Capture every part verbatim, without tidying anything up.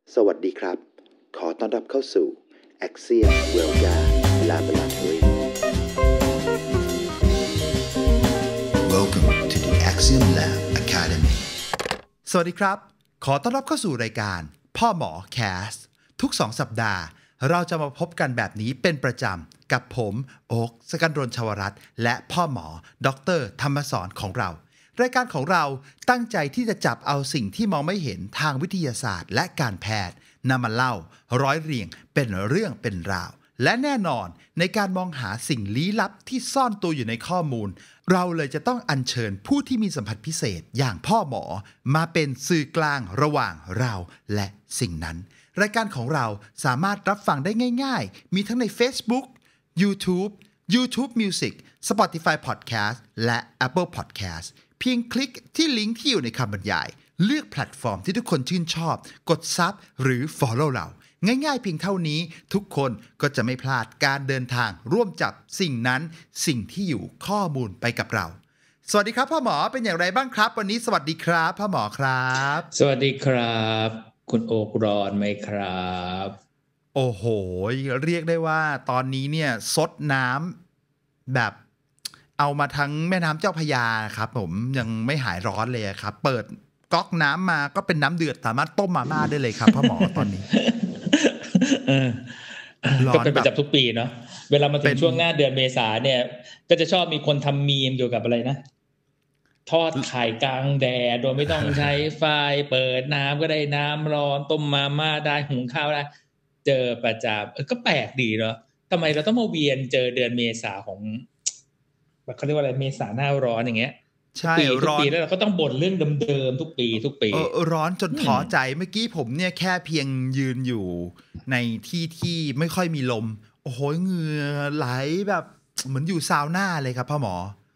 สวัสดีครับขอต้อนรับเข้าสู่ Axiom Yoga Laboratory Welcome to the Axiom Lab Academy สวัสดีครับขอต้อนรับเข้าสู่รายการพ่อหมอแคสทุกสองสัปดาห์เราจะมาพบกันแบบนี้เป็นประจำกับผมโอ๊ค สกันรณ ชวรัตน์และพ่อหมอดร.ธรรมสรของเรารายการของเราตั้งใจที่จะจับเอาสิ่งที่มองไม่เห็นทางวิทยาศาสตร์และการแพทย์นำมาเล่าร้อยเรียงเป็นเรื่องเป็นราวและแน่นอนในการมองหาสิ่งลี้ลับที่ซ่อนตัวอยู่ในข้อมูลเราเลยจะต้องอัญเชิญผู้ที่มีสัมผัสพิเศษอย่างพ่อหมอมาเป็นสื่อกลางระหว่างเราและสิ่งนั้นรายการของเราสามารถรับฟังได้ง่ายๆมีทั้งใน Facebook YouTube YouTube Music Spotify Podcast และ Apple Podcast เพียงคลิกที่ลิงก์ที่อยู่ในคำบรรยายเลือกแพลตฟอร์มที่ทุกคนชื่นชอบกด ซับ หรือ Follow เราง่ายๆเพียงเท่านี้ทุกคนก็จะไม่พลาดการเดินทางร่วมจับสิ่งนั้นสิ่งที่อยู่ข้อมูลไปกับเราสวัสดีครับพ่อหมอเป็นอย่างไรบ้างครับวันนี้สวัสดีครับพ่อหมอครับสวัสดีครับคุณโอ๊คร้อนไหมครับโอ้โหเรียกได้ว่าตอนนี้เนี่ยซดน้ำแบบเอามาทั้งแม่น้ำเจ้าพระยาครับผมยังไม่หายร้อนเลยครับเปิดก๊อกน้ำมาก็เป็นน้ำเดือดสามารถต้มมาม่าได้เลยครับพ่อหมอตอนนี้ก็เป็นประจำทุกปีเนาะเวลามาถึงช่วงหน้าเดือนเมษาเนี่ยก็จะชอบมีคนทำมีมเกี่ยวกับอะไรนะทอดไข่กลางแดดโดยไม่ต้องใช้ไฟเปิดน้ำก็ได้น้ำร้อนต้มมาม่าได้หุงข้าวได้เจอประจำเออก็แปลกดีเนาะทำไมเราต้องมาเวียนเจอเดือนเมษาของเขาเรียกว่าอะไรเมษาหน้าร้อนอย่างเงี้ยใช่ร้อนแล้วเราก็ต้องบ่นเรื่องเดิมๆทุกปีทุกปีเออร้อนจนท้อใจเมื่อกี้ผมเนี่ยแค่เพียงยืนอยู่ในที่ที่ไม่ค่อยมีลมโอ้โหเหงื่อไหลแบบเหมือนอยู่ซาวน่าเลยครับพ่อหมอ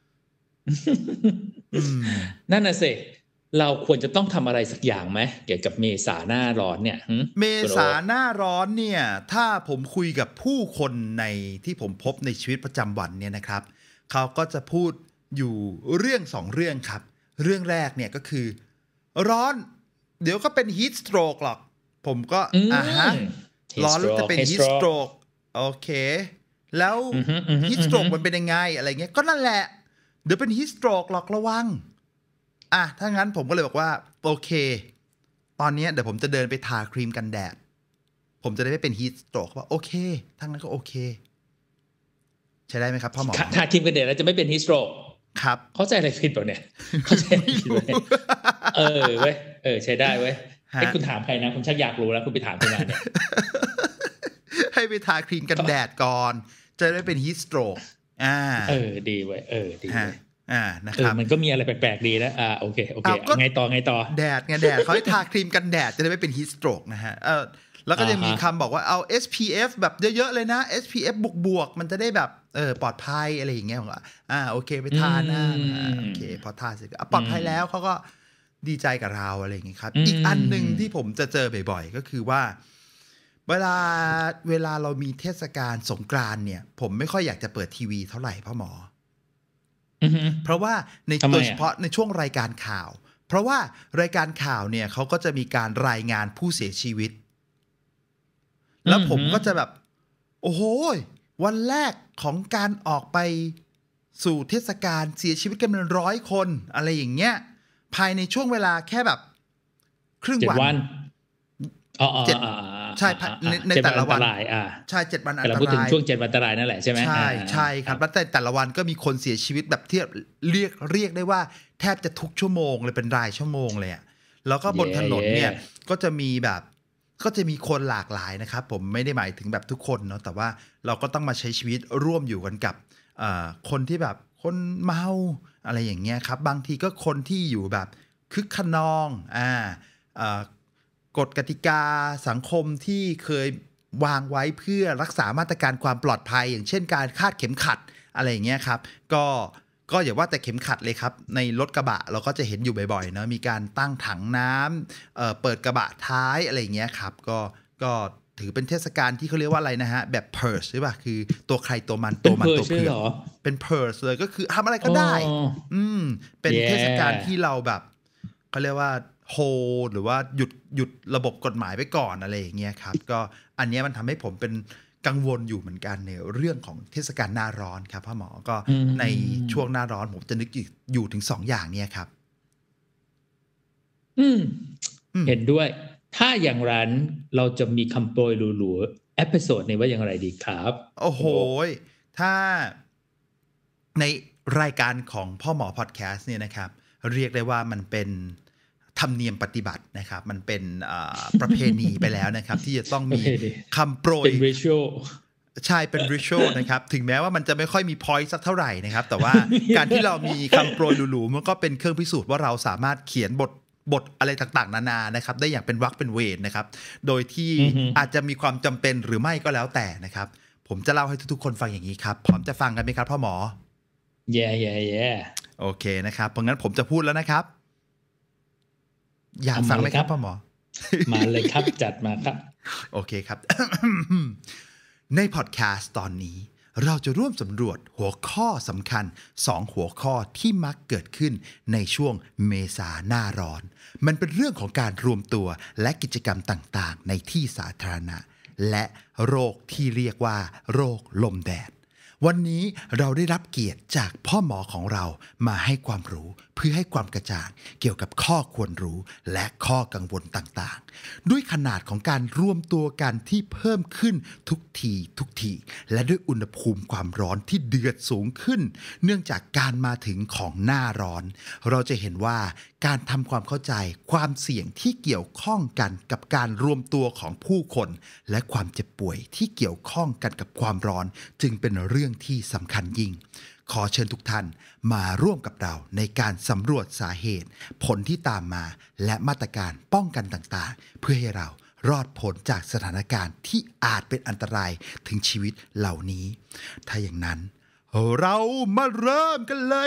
นั่นน่ะสิเราควรจะต้องทำอะไรสักอย่างไหมเกี่ยวกับเมษาหน้าร้อนเนี่ยเมษาหน้าร้อนเนี่ยถ้าผมคุยกับผู้คนในที่ผมพบในชีวิตประจำวันเนี่ยนะครับเขาก็จะพูดอยู่เรื่องสองเรื่องครับเรื่องแรกเนี่ยก็คือร้อนเดี๋ยวก็เป็นฮีทสโตรกหรอกผมก็อ่าฮะร้อนแล้วจะเป็นฮีทสโตรกโอเคแล้วฮีทสโตรกมันเป็นยังไงอะไรเงี้ยก็นั่นแหละเดี๋ยวเป็นฮีทสโตรกหรอกระวังอ่ะถ้างั้นผมก็เลยบอกว่าโอเคตอนนี้เดี๋ยวผมจะเดินไปทาครีมกันแดดผมจะได้ไม่เป็นฮีทสโตรกว่าโอเคทั้งนั้นก็โอเคใช่ได้ไหมครับพ่อหมอทาครีมกันแดดแล้วจะไม่เป็นฮีทสโตรกครับเข้าใจอะไรผิดเปล่าเนี่ยเข้าใจผิดเลยเออเว้ยเออใช้ได้เว้ยให้คุณถามใครนะคุณชักอยากรู้แล้วคุณไปถามใครมาเนี่ยให้ไปทาครีมกันแดดก่อนจะได้เป็นฮีทสโตรกอ่าเออดีเว้ยเออดีเว้ยอ่านะครับมันก็มีอะไรแปลกๆดีนะอ่าโอเคโอเคไงต่อไงต่อแดดไงแดดเขาให้ทาครีมกันแดดจะได้ไม่เป็นฮีทสโตรกนะฮะเออแล้วก็จะมีคำบอกว่าเอา เอส พี เอฟ แบบเยอะๆเลยนะ เอส พี เอฟ บวกๆมันจะได้แบบเออปลอดภัยอะไรอย่างเงี้ยผมว่าอ่าโอเคไปทาหน้าโอเคพอทาเสร็จก็ปลอดภัยแล้วเขาก็ดีใจกับเราอะไรอย่างเงี้ยครับอีกอันนึงที่ผมจะเจอบ่อยๆก็คือว่าเวลาเวลาเรามีเทศกาลสงกรานต์เนี่ยผมไม่ค่อยอยากจะเปิดทีวีเท่าไหร่พ่อหมอเพราะว่าในโดยเฉพาะในช่วงรายการข่าวเพราะว่ารายการข่าวเนี่ยเขาก็จะมีการรายงานผู้เสียชีวิตแล้วผมก็จะแบบโอ้โหวันแรกของการออกไปสู่เทศกาลเสียชีวิตกันเป็นร้อยคนอะไรอย่างเงี้ยภายในช่วงเวลาแค่แบบครึ่งวันอ๋อเจ็ดใช่ในแต่ละวันใช่เจ็ดวันอันตรายเราพูดถึงช่วงเจ็ดวันอันตรายนั่นแหละใช่ไหมใช่ใช่ครับแล้วแต่แต่ละวันก็มีคนเสียชีวิตแบบที่เรียกเรียกได้ว่าแทบจะทุกชั่วโมงเลยเป็นรายชั่วโมงเลยอ่ะแล้วก็บนถนนเนี่ยก็จะมีแบบก็จะมีคนหลากหลายนะครับผมไม่ได้หมายถึงแบบทุกคนเนาะแต่ว่าเราก็ต้องมาใช้ชีวิตร่วมอยู่กันกับคนที่แบบคนเมาอะไรอย่างเงี้ยครับบางทีก็คนที่อยู่แบบคึกขนองอ่ากฎกติกาสังคมที่เคยวางไว้เพื่อรักษามาตรการความปลอดภัยอย่างเช่นการคาดเข็มขัดอะไรอย่างเงี้ยครับก็ก็อย่าว่าแต่เข็มขัดเลยครับในรถกระบะเราก็จะเห็นอยู่บ่อยๆเนาะมีการตั้งถังน้ำ เอ่อ เปิดกระบะท้ายอะไรอย่างเงี้ยครับก็ก็ถือเป็นเทศกาลที่เขาเรียกว่าอะไรนะฮะแบบ purge ใช่ป่ะคือตัวใครตัวมันตัวมันตัวเพื่อนเป็น purge เลยก็คือทำอะไรก็ได้อืมเป็นเทศกาลที่เราแบบเขาเรียกว่าโฮหรือว่าหยุดหยุดระบบกฎหมายไปก่อนอะไรอย่างเงี้ยครับก็อันนี้มันทำให้ผมเป็นกังวลอยู่เหมือนกันในเรื่องของเทศกาลหน้าร้อนครับพ่อหมอก็ในช่วงหน้าร้อนผมจะนึกอยู่ถึงสองอย่างนี้ครับอืมเห็นด้วยถ้าอย่างนั้นเราจะมีคำโปรยหรูๆเอพิโซดนี้ว่าอย่างไรดีครับโอ้โหถ้าในรายการของพ่อหมอพอดแคสต์เนี่ยนะครับเรียกได้ว่ามันเป็นธรรมเนียมปฏิบัตินะครับมันเป็นประเพณีไปแล้วนะครับที่จะต้องมีคำโปรยเป็น ritual ใช่เป็น ritual นะครับถึงแม้ว่ามันจะไม่ค่อยมี point สักเท่าไหร่นะครับแต่ว่าการที่เรามีคำโปรยหรูๆมันก็เป็นเครื่องพิสูจน์ว่าเราสามารถเขียนบทบทอะไรต่างๆนานานะครับได้อย่างเป็นวรรคเป็นเวรนะครับโดยที่ อาจจะมีความจำเป็นหรือไม่ก็แล้วแต่นะครับผมจะเล่าให้ทุกๆคนฟังอย่างนี้ครับพร้อมจะฟังกันไหมครับพ่อหมอ yeah yeah yeah โอเคนะครับเพราะงั้นผมจะพูดแล้วนะครับอยากฟังไหมครับพ่อหมอมาเลยครับจัดมาครับโอเคครับ ในพอดแคสต์ตอนนี้เราจะร่วมสำรวจหัวข้อสำคัญสองหัวข้อที่มักเกิดขึ้นในช่วงเมษาหน้าร้อนมันเป็นเรื่องของการรวมตัวและกิจกรรมต่างๆในที่สาธารณะและโรคที่เรียกว่าโรคลมแดดวันนี้เราได้รับเกียรติจากพ่อหมอของเรามาให้ความรู้เพื่อให้ความกระจ่างเกี่ยวกับข้อควรรู้และข้อกังวลต่างๆด้วยขนาดของการรวมตัวกันที่เพิ่มขึ้นทุกทีทุกทีและด้วยอุณหภูมิความร้อนที่เดือดสูงขึ้นเนื่องจากการมาถึงของหน้าร้อนเราจะเห็นว่าการทำความเข้าใจความเสี่ยงที่เกี่ยวข้องกันกับการรวมตัวของผู้คนและความเจ็บป่วยที่เกี่ยวข้องกันกับความร้อนจึงเป็นเรื่องที่สำคัญยิ่งขอเชิญทุกท่านมาร่วมกับเราในการสำรวจสาเหตุผลที่ตามมาและมาตรการป้องกันต่างๆเพื่อให้เรารอดพ้นจากสถานการณ์ที่อาจเป็นอันตรายถึงชีวิตเหล่านี้ถ้าอย่างนั้นเรามาเริ่มกันเลย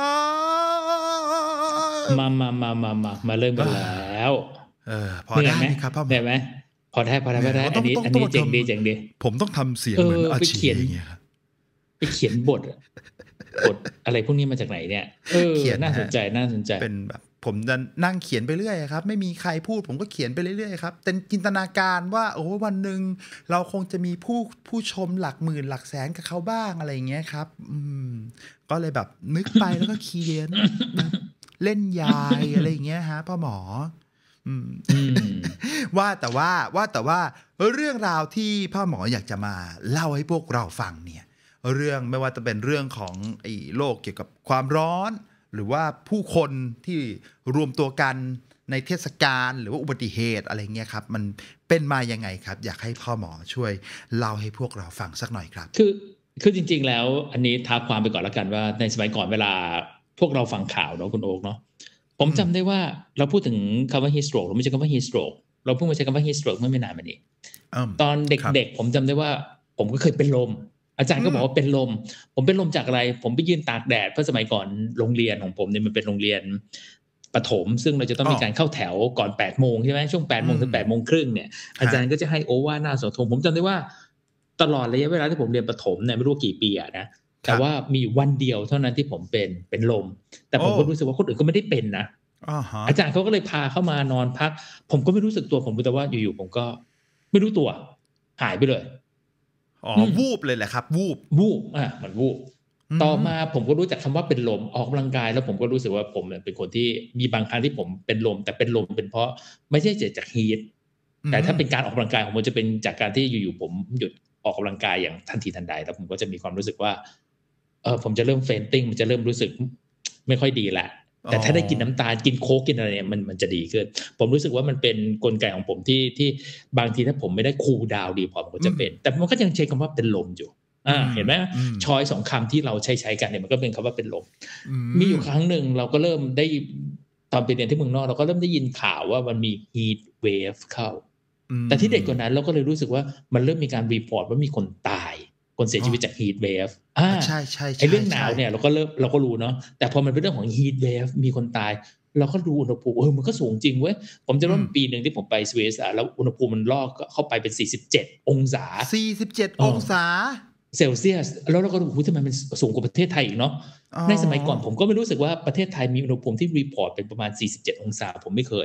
ครับมามามามามามาเริ่มกันแล้วเออพอได้ไหมครับพ่อได้ไหมพอได้พอได้พอได้อันนี้อันนี้เจ๋งดีเจ๋งดีผมต้องทำเสียงเหมือนอาชีพอย่างเงี้ยครับไปเขียนบทบทอะไรพวกนี้มาจากไหนเนี่ยเออน่าสนใจน่าสนใจเป็นแบบผมจะนั่งเขียนไปเรื่อยครับไม่มีใครพูดผมก็เขียนไปเรื่อยๆครับเป็นจินตนาการว่าโอ้วันหนึ่งเราคงจะมีผู้ผู้ชมหลักหมื่นหลักแสนกับเขาบ้างอะไรอย่างเงี้ยครับอืมก็เลยแบบนึกไปแล้วก็เขียนเล่นยายอะไรอย่างเงี้ยฮะพ่อหมออืมว่าแต่ว่าว่าแต่ว่าเรื่องราวที่พ่อหมออยากจะมาเล่าให้พวกเราฟังเนี่ยเรื่องไม่ว่าจะเป็นเรื่องของไอ้โลกเกี่ยวกับความร้อนหรือว่าผู้คนที่รวมตัวกันในเทศกาลหรือว่าอุบัติเหตุอะไรเงี้ยครับมันเป็นมายังไงครับอยากให้พ่อหมอช่วยเล่าให้พวกเราฟังสักหน่อยครับคือคือจริงๆแล้วอันนี้ท้าความไปก่อนแล้วกันว่าในสมัยก่อนเวลาพวกเราฟังข่าวเนาะคุณโอ๊คเนาะผมจำได้ว่าเราพูดถึงคำว่า heat stroke เราไม่ใช่คำว่า heat stroke เราเพิ่งมาใช้คำว่า heat stroke เมื่อไม่นานมานี้ตอนเด็กๆผมจำได้ว่าผมก็เคยเป็นลมอาจารย์ก็บอกว่าเป็นลมผมเป็นลมจากอะไรผมไปยืนตากแดดเพราะสมัยก่อนโรงเรียนของผมเนี่ยมันเป็นโรงเรียนประถมซึ่งเราจะต้องมีการเข้าแถวก่อนแปดโมงใช่ไหมช่วงแปดโมงถึงแปดโมงครึ่งเนี่ยอาจารย์ก็จะให้โอวาทหน้าเสาธงผมจำได้ว่าตลอดระยะเวลาที่ผมเรียนประถมเนี่ยไม่รู้กี่ปีอะนะแต่ว่ามีวันเดียวเท่านั้นที่ผมเป็นเป็นลมแต่ผมก็รู้สึกว่าคนอื่นก็ไม่ได้เป็นนะอาจารย์เขาก็เลยพาเข้ามานอนพักผมก็ไม่รู้สึกตัวผมรู้แต่ว่าอยู่ๆผมก็ไม่รู้ตัวหายไปเลยอ๋อวูบเลยแหละครับวูบวูบอ่ะมันวูบต่อมาผมก็รู้จักคำว่าเป็นลมออกกำลังกายแล้วผมก็รู้สึกว่าผมเป็นคนที่มีบางครั้งที่ผมเป็นลมแต่เป็นลมเป็นเพราะไม่ใช่เกิดจากฮีทแต่ถ้าเป็นการออกกำลังกายของผมจะเป็นจากการที่อยู่ๆผมหยุดออกกำลังกายอย่างทันทีทันใดแล้วผมก็จะมีความรู้สึกว่าเออผมจะเริ่มเฟนติ้งมันจะเริ่มรู้สึกไม่ค่อยดีแหละแต่ถ้าได้กินน้ำตาลกินโค้กกินอะไรเนี่ยมันมันจะดีขึ้นผมรู้สึกว่ามันเป็นกลไกของผมที่ที่บางทีถ้าผมไม่ได้คูลดาวน์ดีพอผมก็จะเป็นแต่มันก็ยังใช้คำว่าเป็นลมอยู่อ่าเห็นไหมชอยสองคำที่เราใช้ใช้กันเนี่ยมันก็เป็นคำว่าเป็นลมมีอยู่ครั้งหนึ่งเราก็เริ่มได้ตอนไปเรียนที่เมืองนอกเราก็เริ่มได้ยินข่าวว่ามันมี heat wave เข้าแต่ที่เด็ดกว่านั้นเราก็เลยรู้สึกว่ามันเริ่มมีการรีพอร์ตว่ามีคนตายคนเสียชีวิตจาก heat wave อ่าใช่ใช่ใช่ไอ้เรื่องหนาวเนี่ยเราก็เริ่มเราก็รู้เนาะแต่พอมันเป็นเรื่องของ heat wave มีคนตายเราก็ดูอุณหภูมิเออมันก็สูงจริงเว้ยผมจะว่าปีนึงที่ผมไปสวีเดนแล้วอุณหภูมิมันลอกเข้าไปเป็นสี่สิบเจ็ดองศาสี่สิบเจ็ดองศาเซลเซียสแล้วเราก็ดูว่าทำไมมันสูงกว่าประเทศไทยอีกเนาะในสมัยก่อนผมก็ไม่รู้สึกว่าประเทศไทยมีอุณหภูมิที่รีพอร์ตเป็นประมาณสี่สิบเจ็ดองศาผมไม่เคย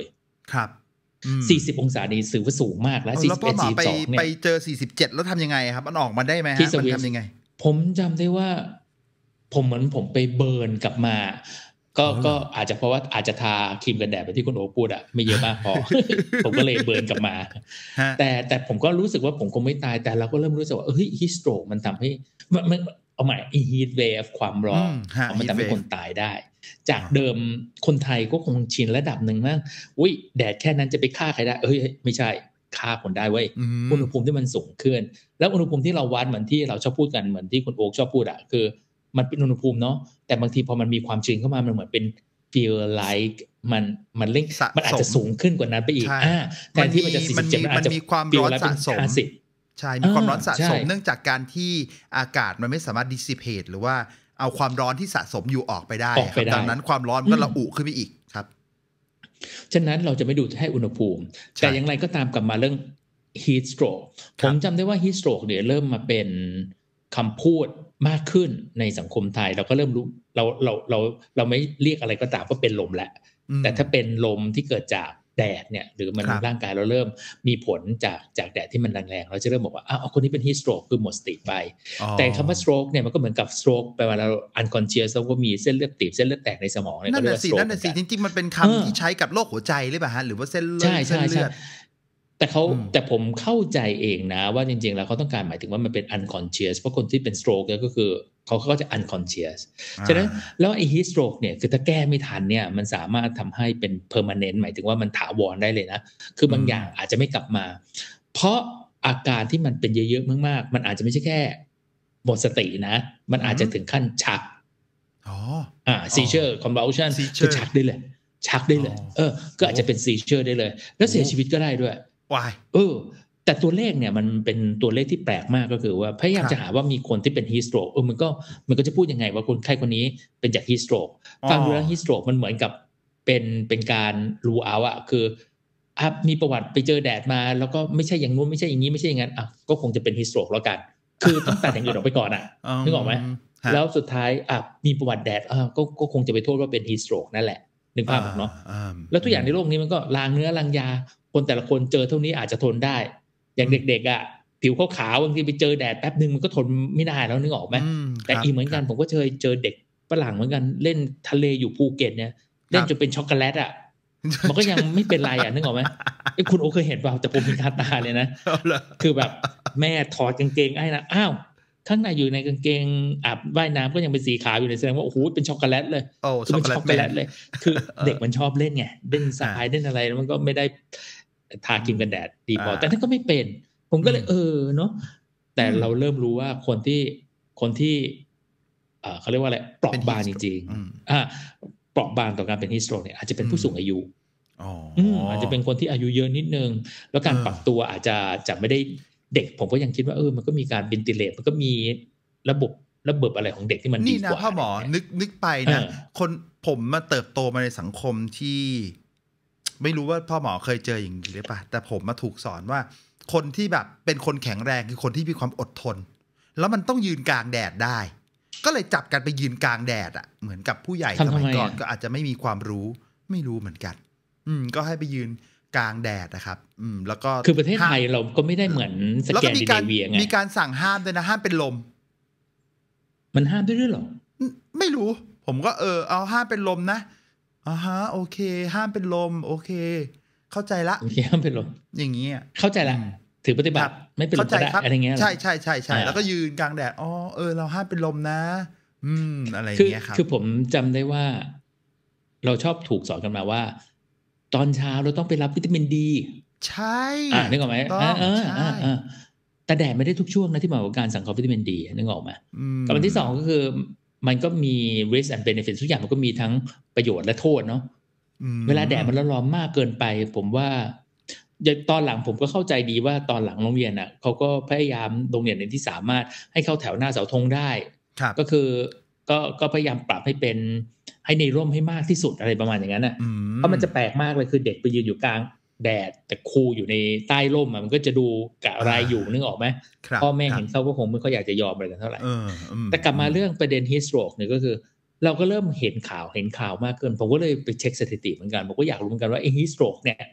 ครับสี่สิบองศานี่ถือว่าสูงมากแล้วสี่สิบเอ็ด สี่สิบสองเนี่ยไปเจอสี่สิบเจ็ดแล้วทำยังไงครับมันออกมาได้ไหมฮะมันทำยังไงผมจำได้ว่าผมเหมือนผมไปเบิร์นกลับมาก็ก็อาจจะเพราะว่าอาจจะทาครีมกันแดดแบบที่คุณโอพูดอะไม่เยอะมากพอ ผมก็เลยเบิร์นกลับมาแต่แต่ผมก็รู้สึกว่าผมคงไม่ตายแต่เราก็เริ่มรู้สึกว่าเฮ้ยฮีทสโตรกมันทำให้มันเอาใหม่ฮีทเวฟความร้อนมันทำให้คนตายได้จากเดิมคนไทยก็คงชินระดับหนึ่งนะอุ้ยแดดแค่นั้นจะไปฆ่าใครได้เอ้ยไม่ใช่ฆ่าคนได้เว้ยอุณหภูมิที่มันสูงขึ้นแล้วอุณหภูมิที่เราวัดเหมือนที่เราชอบพูดกันเหมือนที่คุณโอ๊คชอบพูดอะคือมันเป็นอุณหภูมิเนาะแต่บางทีพอมันมีความชื้นเข้ามามันเหมือนเป็น feel like มันมันเร่งมันอาจจะสูงขึ้นกว่านั้นไปอีกอ่าแทนที่มันจะสี่สิบเจ็ดมันอาจจะมีความร้อนสะสมใช่มีความร้อนสะสมเนื่องจากการที่อากาศมันไม่สามารถ dissipate หรือว่าเอาความร้อนที่สะสมอยู่ออกไปได้ดังนั้นความร้อนก็ระอุขึ้นไปอีกครับฉะนั้นเราจะไม่ดูแค่อุณหภูมิแต่อย่างไรก็ตามกลับมาเรื่อง heat stroke ผมจำได้ว่า heat stroke เนี่ยเริ่มมาเป็นคำพูดมากขึ้นในสังคมไทยเราก็เริ่มรู้เราเราเราเราไม่เรียกอะไรก็ตามว่าเป็นลมแหละแต่ถ้าเป็นลมที่เกิดจากแดดเนี่ยหรือมันร่างกายเราเริ่มมีผลจากจากแดดที่มันแรงๆเราจะเริ่มบอกว่าอ้าวคนนี้เป็น heat stroke คือหมดสติไปแต่คำว่า stroke เนี่ยมันก็เหมือนกับ stroke แปลว่าเรา unconscious แล้วก็มีเส้นเลือดตีบเส้นเลือดแตกในสมองเนี่ยก็เรียกว่า stroke นั่นน่ะสิจริงๆมันเป็นคำที่ใช้กับโรคหัวใจหรือเปล่าฮะหรือว่าเส้นเลือดเส้นเลือดแต่เขาแต่ผมเข้าใจเองนะว่าจริงๆแล้วเขาต้องการหมายถึงว่ามันเป็น unconscious เพราะคนที่เป็น stroke ก็คือเขาก็จะ unconscious ฉะนั้นแล้วไอ้ heat stroke เนี่ยคือถ้าแก้ไม่ทันเนี่ยมันสามารถทำให้เป็น permanent หมายถึงว่ามันถาวรได้เลยนะคือบางอย่างอาจจะไม่กลับมาเพราะอาการที่มันเป็นเยอะๆมากๆมันอาจจะไม่ใช่แค่หมดสตินะมันอาจจะถึงขั้นชักอ๋ออ่า seizure convulsion คือชักได้เลยชักได้เลยเออก็อาจจะเป็น seizure ได้เลยแล้วเสียชีวิตก็ได้ด้วยวายเออแต่ตัวเลขเนี่ยมันเป็นตัวเลขที่แปลกมากก็คือว่าพยายามจะหาว่ามีคนที่เป็น heat stroke เออมันก็มันก็จะพูดยังไงว่าคนไข้คนนี้เป็นจาก heat stroke ฟังดูแล้ว heat stroke มันเหมือนกับเป็นเป็นการ rule out อ่ะคืออ่ะมีประวัติไปเจอแดดมาแล้วก็ไม่ใช่อย่างนู้นไม่ใช่อย่างนี้ไม่ใช่อย่างนั้นอ่ะก็คงจะเป็น heat stroke แล้วกันคือต้องตัดอย่างอื่นออกไปก่อนอ่ะนึกออกไหมแล้วสุดท้ายอ่ะมีประวัติแดดอ่ะก็ก็คงจะไปโทษว่าเป็น heat stroke นั่นแหละนึกภาพออกเนาะแล้วทุกอย่างในโลกนี้มันก็ล้างเนื้อล้างยาคนแต่ละคนเจอเท่านี้อาจจะทนได้อย่างเด็กๆอ่ะผิวขาวๆบางทีไปเจอแดดแป๊บนึงมันก็ทนไม่ได้แล้วนึกออกไหมแต่อีกเหมือนกันผมก็เคยเจอเด็กฝรั่งเหมือนกันเล่นทะเลอยู่ภูเก็ตเนี่ยเล่นจนเป็นช็อกโกแลตอ่ะมันก็ยังไม่เป็นไรอ่ะนึกออกไหมไอ้คุณโอเคยเห็นเปล่าแต่ผมมีคาตาเลยนะคือแบบแม่ถอดกางเกงไอ้นะอ้าวข้างในอยู่ในกางเกงอาบว่ายน้ำก็ยังเป็นสีขาวอยู่เลยแสดงว่าโอ้โหเป็นช็อกโกแลตเลยคือเป็นช็อกโกแลตเลยคือเด็กมันชอบเล่นไงเล่นทรายเล่นอะไรแล้วมันก็ไม่ได้ทาครีมกันแดดดีพอแต่นั่นก็ไม่เป็นผมก็เลยเออเนาะแต่เราเริ่มรู้ว่าคนที่คนที่อ่าเขาเรียกว่าอะไรเปราะบางจริงๆอ่าเปราะบางต่อการเป็นฮีทสโตรกเนี่ยอาจจะเป็นผู้สูงอายุอ๋ออาจจะเป็นคนที่อายุเยอะนิดนึงแล้วการปรับตัวอาจจะจะไม่ได้เด็กผมก็ยังคิดว่าเออมันก็มีการเวนติเลตมันก็มีระบบระบบอะไรของเด็กที่มันดีกว่านี่นะพ่อหมอนึกนึกไปนะคนผมมาเติบโตมาในสังคมที่ไม่รู้ว่าพ่อหมอเคยเจออย่างนี้หรือเปล่าแต่ผมมาถูกสอนว่าคนที่แบบเป็นคนแข็งแรงคือคนที่มีความอดทนแล้วมันต้องยืนกลางแดดได้ก็เลยจับกันไปยืนกลางแดดอ่ะเหมือนกับผู้ใหญ่สมัยก่อนก็อาจจะไม่มีความรู้ไม่รู้เหมือนกันอืมก็ให้ไปยืนกลางแดดนะครับอืมแล้วก็คือประเทศไทยเราก็ไม่ได้เหมือนสแกนดิเนเวียไงมีการสั่งห้ามด้วยนะห้ามเป็นลมมันห้ามด้วยด้วยหรอไม่รู้ผมก็เออเอาห้ามเป็นลมนะอ่าฮะโอเคห้ามเป็นลมโอเคเข้าใจละโอเคห้ามเป็นลมอย่างงี้เข้าใจละถือปฏิบัติไม่เป็นลมก็ได้อะไรเงี้ยใช่ใช่ใช่ใช่แล้วก็ยืนกลางแดดอ๋อเออเราห้ามเป็นลมนะอืมอะไรอย่างเงี้ยครับคือผมจำได้ว่าเราชอบถูกสอนกันมาว่าตอนเช้าเราต้องไปรับวิตามินดีใช่อ่านึกออกไหมเออเออเออแต่แดดไม่ได้ทุกช่วงนะที่มากับการสังเคราะห์วิตามินดีนึกออกไหมกับอันที่สองก็คือมันก็มี risk and benefit ทุกอย่างมันก็มีทั้งประโยชน์และโทษเนาะเวลาแดดมันร้อนมากเกินไปผมว่าตอนหลังผมก็เข้าใจดีว่าตอนหลังโรงเรียนอ่ะเขาก็พยายามโรงเรียนในที่สามารถให้เข้าแถวหน้าเสาธงได้ก็คือก็ก็พยายามปรับให้เป็นให้ในร่มให้มากที่สุดอะไรประมาณอย่างนั้นน่ะเพราะมันจะแปลกมากเลยคือเด็กไปยืนอยู่กลางแดดแต่ครูอยู่ในใต้ร่มมันก็จะดูกะไรอยู่นึกออกไหมพ่อแม่เห็นเขาก็คงไม่ค่อยอยากจะยอมอะไรกันเท่าไหร่แต่กลับมาเรื่องประเด็น heat stroke เนี่ยก็คือเราก็เริ่มเห็นข่าวเห็นข่าวมากเกินผมก็เลยไปเช็คสถิติเหมือนกันผมก็อยากรู้เหมือนกันว่าไอ้ heat stroke เนี่ย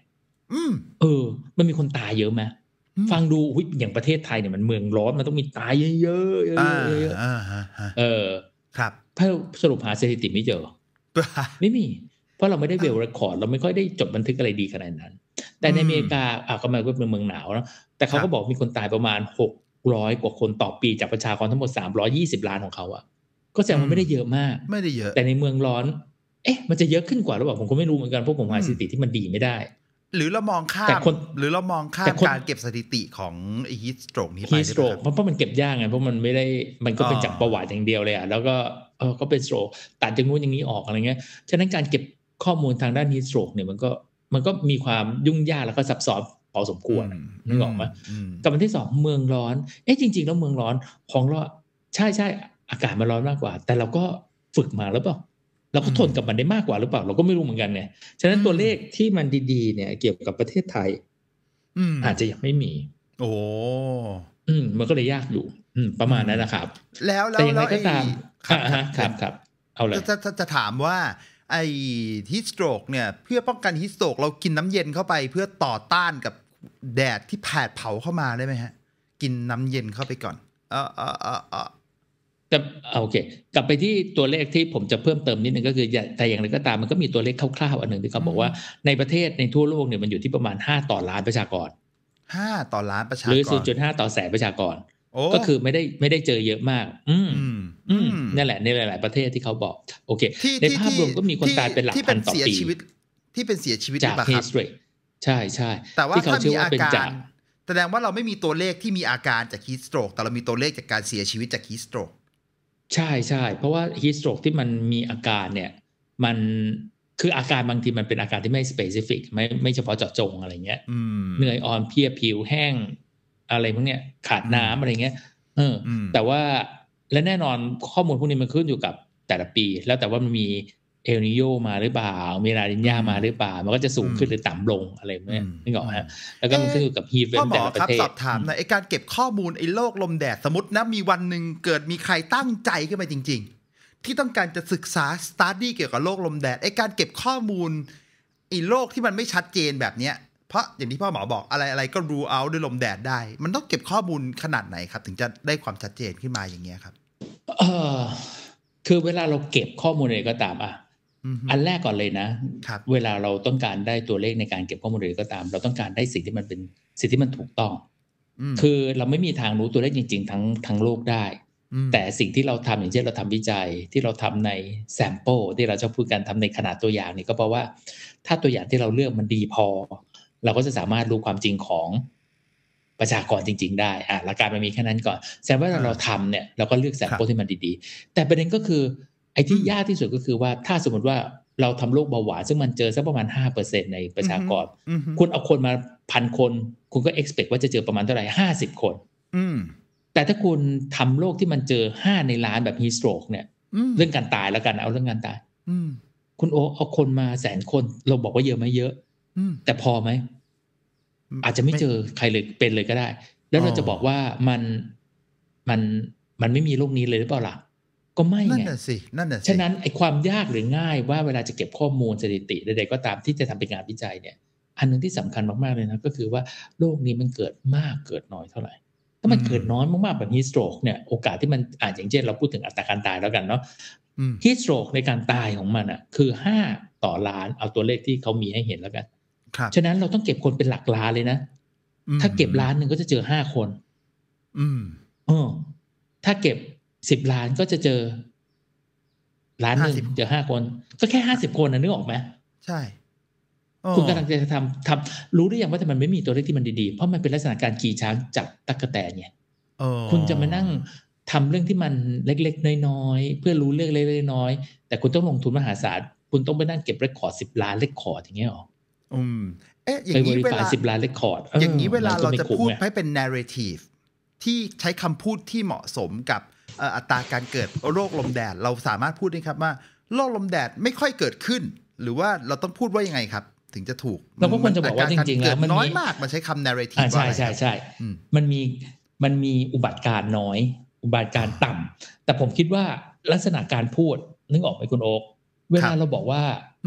อืมเออมันมีคนตายเยอะไหมฟังดูอุ๊ยอย่างประเทศไทยเนี่ยมันเมืองร้อนมันต้องมีตายเยอะๆเยอะๆอ่าเออครับถ้าสรุปหาสถิติไม่เจอไม่มีเพราะเราไม่ได้เวลเรคคอร์ดเราไม่ค่อยได้จดบันทึกอะไรดีขนาดนั้นแต่ในอเมริกาอ่ะก็มันก็เป็นเมืองหนาวเนาะแต่เขาก็บอกมีคนตายประมาณหกร้อยกว่าคนต่อปีจากประชากรทั้งหมดสามร้อยยี่สิบล้านของเขาอ่ะก็แสดงว่าไม่ได้เยอะมากไม่ได้เยอะแต่ในเมืองร้อนเอ๊ะมันจะเยอะขึ้นกว่าหรือเปล่าผมก็ไม่รู้เหมือนกันเพราะผมหาสถิติที่มันดีไม่ได้หรือเรามองข้ามหรือเรามองข้ามการเก็บสถิติของไอ้ฮีทสโตรกนี้ไปฮีทสโตรกเพราะมันเก็บยากไงเพราะมันไม่ได้มันก็เป็นจากประวัติอย่างเดียวเลยอ่ะแล้วก็เออก็เป็นสโตรกตัดจากนู้นอย่างนี้ออกอะไรเงี้ยฉะนั้นการเก็บข้อมูลทางด้านฮีทสโตรกเนี่ยมันก็มันก็มีความยุ่งยากแล้วก็ซับซ้อนพอสมควรนึกออกไหมกับอันที่สองเมืองร้อนเอ๊ะจริงๆแล้วเมืองร้อนของเราใช่ใช่อากาศมันร้อนมากกว่าแต่เราก็ฝึกมาแล้วเปล่าเราก็ทนกับมันได้มากกว่าหรือเปล่าเราก็ไม่รู้เหมือนกันเนี่ยฉะนั้นตัวเลขที่มันดีๆเนี่ยเกี่ยวกับประเทศไทยอาจจะยังไม่มีโอ้อืมมันก็เลยยากอยู่อืมประมาณนั้นนะครับแล้วแล้วแต่ยังไงก็ตามครับครับครับเอาเลยจะจะจะถามว่าไอ้ฮีทสโตรกเนี่ยเพื่อป้องกันฮีทสโตรกเรากินน้ำเย็นเข้าไปเพื่อต่อต้านกับแดดที่แผดเผาเข้ามาได้ไหมฮะกินน้ำเย็นเข้าไปก่อนเออเออเออเออแต่โอเคกลับไปที่ตัวเลขที่ผมจะเพิ่มเติมนิดนึงก็คือแต่อย่างไรก็ตามมันก็มีตัวเลขคร่าวๆอันหนึ่งที่เขาบอกว่าในประเทศในทั่วโลกเนี่ยมันอยู่ที่ประมาณห้าต่อล้านประชากรห้าต่อล้านประชากรหรือ ศูนย์จุดห้า ต่อแสนประชากรก็คือไม่ได้ไม่ได้เจอเยอะมากอืมอืมนั่นแหละในหลายๆประเทศที่เขาบอกโอเคในภาพรวมก็มีคนตายเป็นหลักพันต่อปีที่เป็นเสียชีวิตจากฮีทสโตรกใช่ใช่แต่ว่าถ้ามีอาการแสดงว่าเราไม่มีตัวเลขที่มีอาการจากฮีทสโตรกแต่เรามีตัวเลขจากการเสียชีวิตจากฮีทสโตรกใช่ใช่เพราะว่าฮีทสโตรกที่มันมีอาการเนี่ยมันคืออาการบางทีมันเป็นอาการที่ไม่ specific ไม่ไม่เฉพาะเจาะจงอะไรเงี้ยเหนื่อยอ่อนเพลียผิวแห้งอะไรพวกเนี้ยขาดน้ำอะไรเงี้ยเออแต่ว่าและแน่นอนข้อมูลพวกนี้มันขึ้นอยู่กับแต่ละปีแล้วแต่ว่ามันมีเอลนิโยมาหรือเปล่ามีลานิญามาหรือเปล่ามันก็จะสูงขึ้นหรือต่ำลงอะไรแบบนี้นึกออกไหมฮะแล้วก็มันขึ้นอยู่กับฮีทเวฟแต่ละประเทศสอบถามหน่อยไอ้การเก็บข้อมูลไอ้โรคลมแดดสมมตินะมีวันหนึ่งเกิดมีใครตั้งใจขึ้นมาจริงๆที่ต้องการจะศึกษาสตั๊ดดี้เกี่ยวกับโรคลมแดดไอ้การเก็บข้อมูลไอ้โรคที่มันไม่ชัดเจนแบบเนี้ยเพราะอย่างที่พ่อหมอบอกอะไรอะไรก็ rule out ด้วยลมแดดได้มันต้องเก็บข้อมูลขนาดไหนครับถึงจะได้ความชัดเจนขึ้นมาอย่างเงี้ยครับเออคือเวลาเราเก็บข้อมูลอะไรก็ตามอ่ะอันแรกก่อนเลยนะเวลาเราต้องการได้ตัวเลขในการเก็บข้อมูลอะไรก็ตามเราต้องการได้สิ่งที่มันเป็นสิ่งที่มันถูกต้องคือเราไม่มีทางรู้ตัวเลขจริงๆทั้งทั้งโลกได้แต่สิ่งที่เราทำอย่างเช่นเราทำวิจัยที่เราทำในแซมเปิลที่เราจะพูดกันทำในขนาดตัวอย่างนี่ก็เพราะว่าถ้าตัวอย่างที่เราเลือกมันดีพอเราก็จะสามารถรู้ความจริงของประชากรจริงๆได้อ่ะหลักการมันมีแค่นั้นก่อนแสดงว่าเราทำเนี่ยเราก็เลือกแซมเปิลที่มันดีๆแต่ประเด็นก็คือไอ้ที่ยากที่สุดก็คือว่าถ้าสมมติว่าเราทำโรคเบาหวานซึ่งมันเจอสักประมาณ ห้าเปอร์เซ็นต์ ในประชากรคุณเอาคนมาพันคนคุณก็ expect ว่าจะเจอประมาณเท่าไหร่ห้าสิบคนแต่ถ้าคุณทำโรคที่มันเจอห้าในล้านแบบฮีทสโตรกเนี่ยเรื่องการตายแล้วกันเอาเรื่องการตายคุณโอเอาคนมาแสนคนเราบอกว่าเยอะไหมเยอะแต่พอไหมอาจจะไม่เจอใครเลยเป็นเลยก็ได้แล้วเราจะบอกว่ามันมันมันไม่มีโรคนี้เลยหรือเปล่าล่ะก็ไม่ไงนั่นน่ะสินั่นน่ะสิฉะนั้นไอ้ความยากหรือง่ายว่าเวลาจะเก็บข้อมูลสถิติใดๆก็ตามที่จะทำเป็นงานวิจัยเนี่ยอันนึงที่สำคัญมากๆเลยนะก็คือว่าโรคนี้มันเกิดมากเกิดน้อยเท่าไหร่ถ้ามันเกิดน้อยมากๆแบบฮีทสโตรกเนี่ยโอกาสที่มันอาจอย่างเช่นเราพูดถึงอัตราการตายแล้วกันเนาะฮีทสโตรกในการตายของมันอ่ะคือห้าต่อล้านเอาตัวเลขที่เขามีให้เห็นแล้วกันฉะนั้นเราต้องเก็บคนเป็นหลักล้านเลยนะถ้าเก็บล้านนึงก็จะเจอห้าคนอืมเออถ้าเก็บสิบล้านก็จะเจอล้านหนึ่งเจอห้าคนก็แค่ห้าสิบคนนะนึกออกไหมใช่คุณกำลังจะทำทำรู้ได้ยังว่าแต่มันไม่มีตัวเลขที่มันดีๆเพราะมันเป็นลักษณะการขี่ช้างจับตั๊กแตนไงคุณจะมานั่งทำเรื่องที่มันเล็กๆน้อยๆเพื่อรู้เรื่องเล็กๆน้อยๆแต่คุณต้องลงทุนมหาศาลคุณต้องไปนั่งเก็บเรคคอร์ดสิบล้านเรคคอร์ดอย่างเงี้ยหรออืมเอ๊ะอย่างนี้เวลาสิบล้านเรคคอร์ดอย่างนี้เวลาเราจะพูดให้เป็น narrative ที่ใช้คำพูดที่เหมาะสมกับอัตราการเกิดโรคลมแดดเราสามารถพูดได้ครับว่าโรคลมแดดไม่ค่อยเกิดขึ้นหรือว่าเราต้องพูดว่ายังไงครับถึงจะถูกเราก็ควรจะบอกว่าจริงๆแล้วมันน้อยมากมันใช้คำ narrative ใช่ใช่ใช่มันมีมันมีอุบัติการณ์น้อยอุบัติการณ์ต่ำแต่ผมคิดว่าลักษณะการพูดนึกออกไหมคุณโอ๊คเวลาเราบอกว่า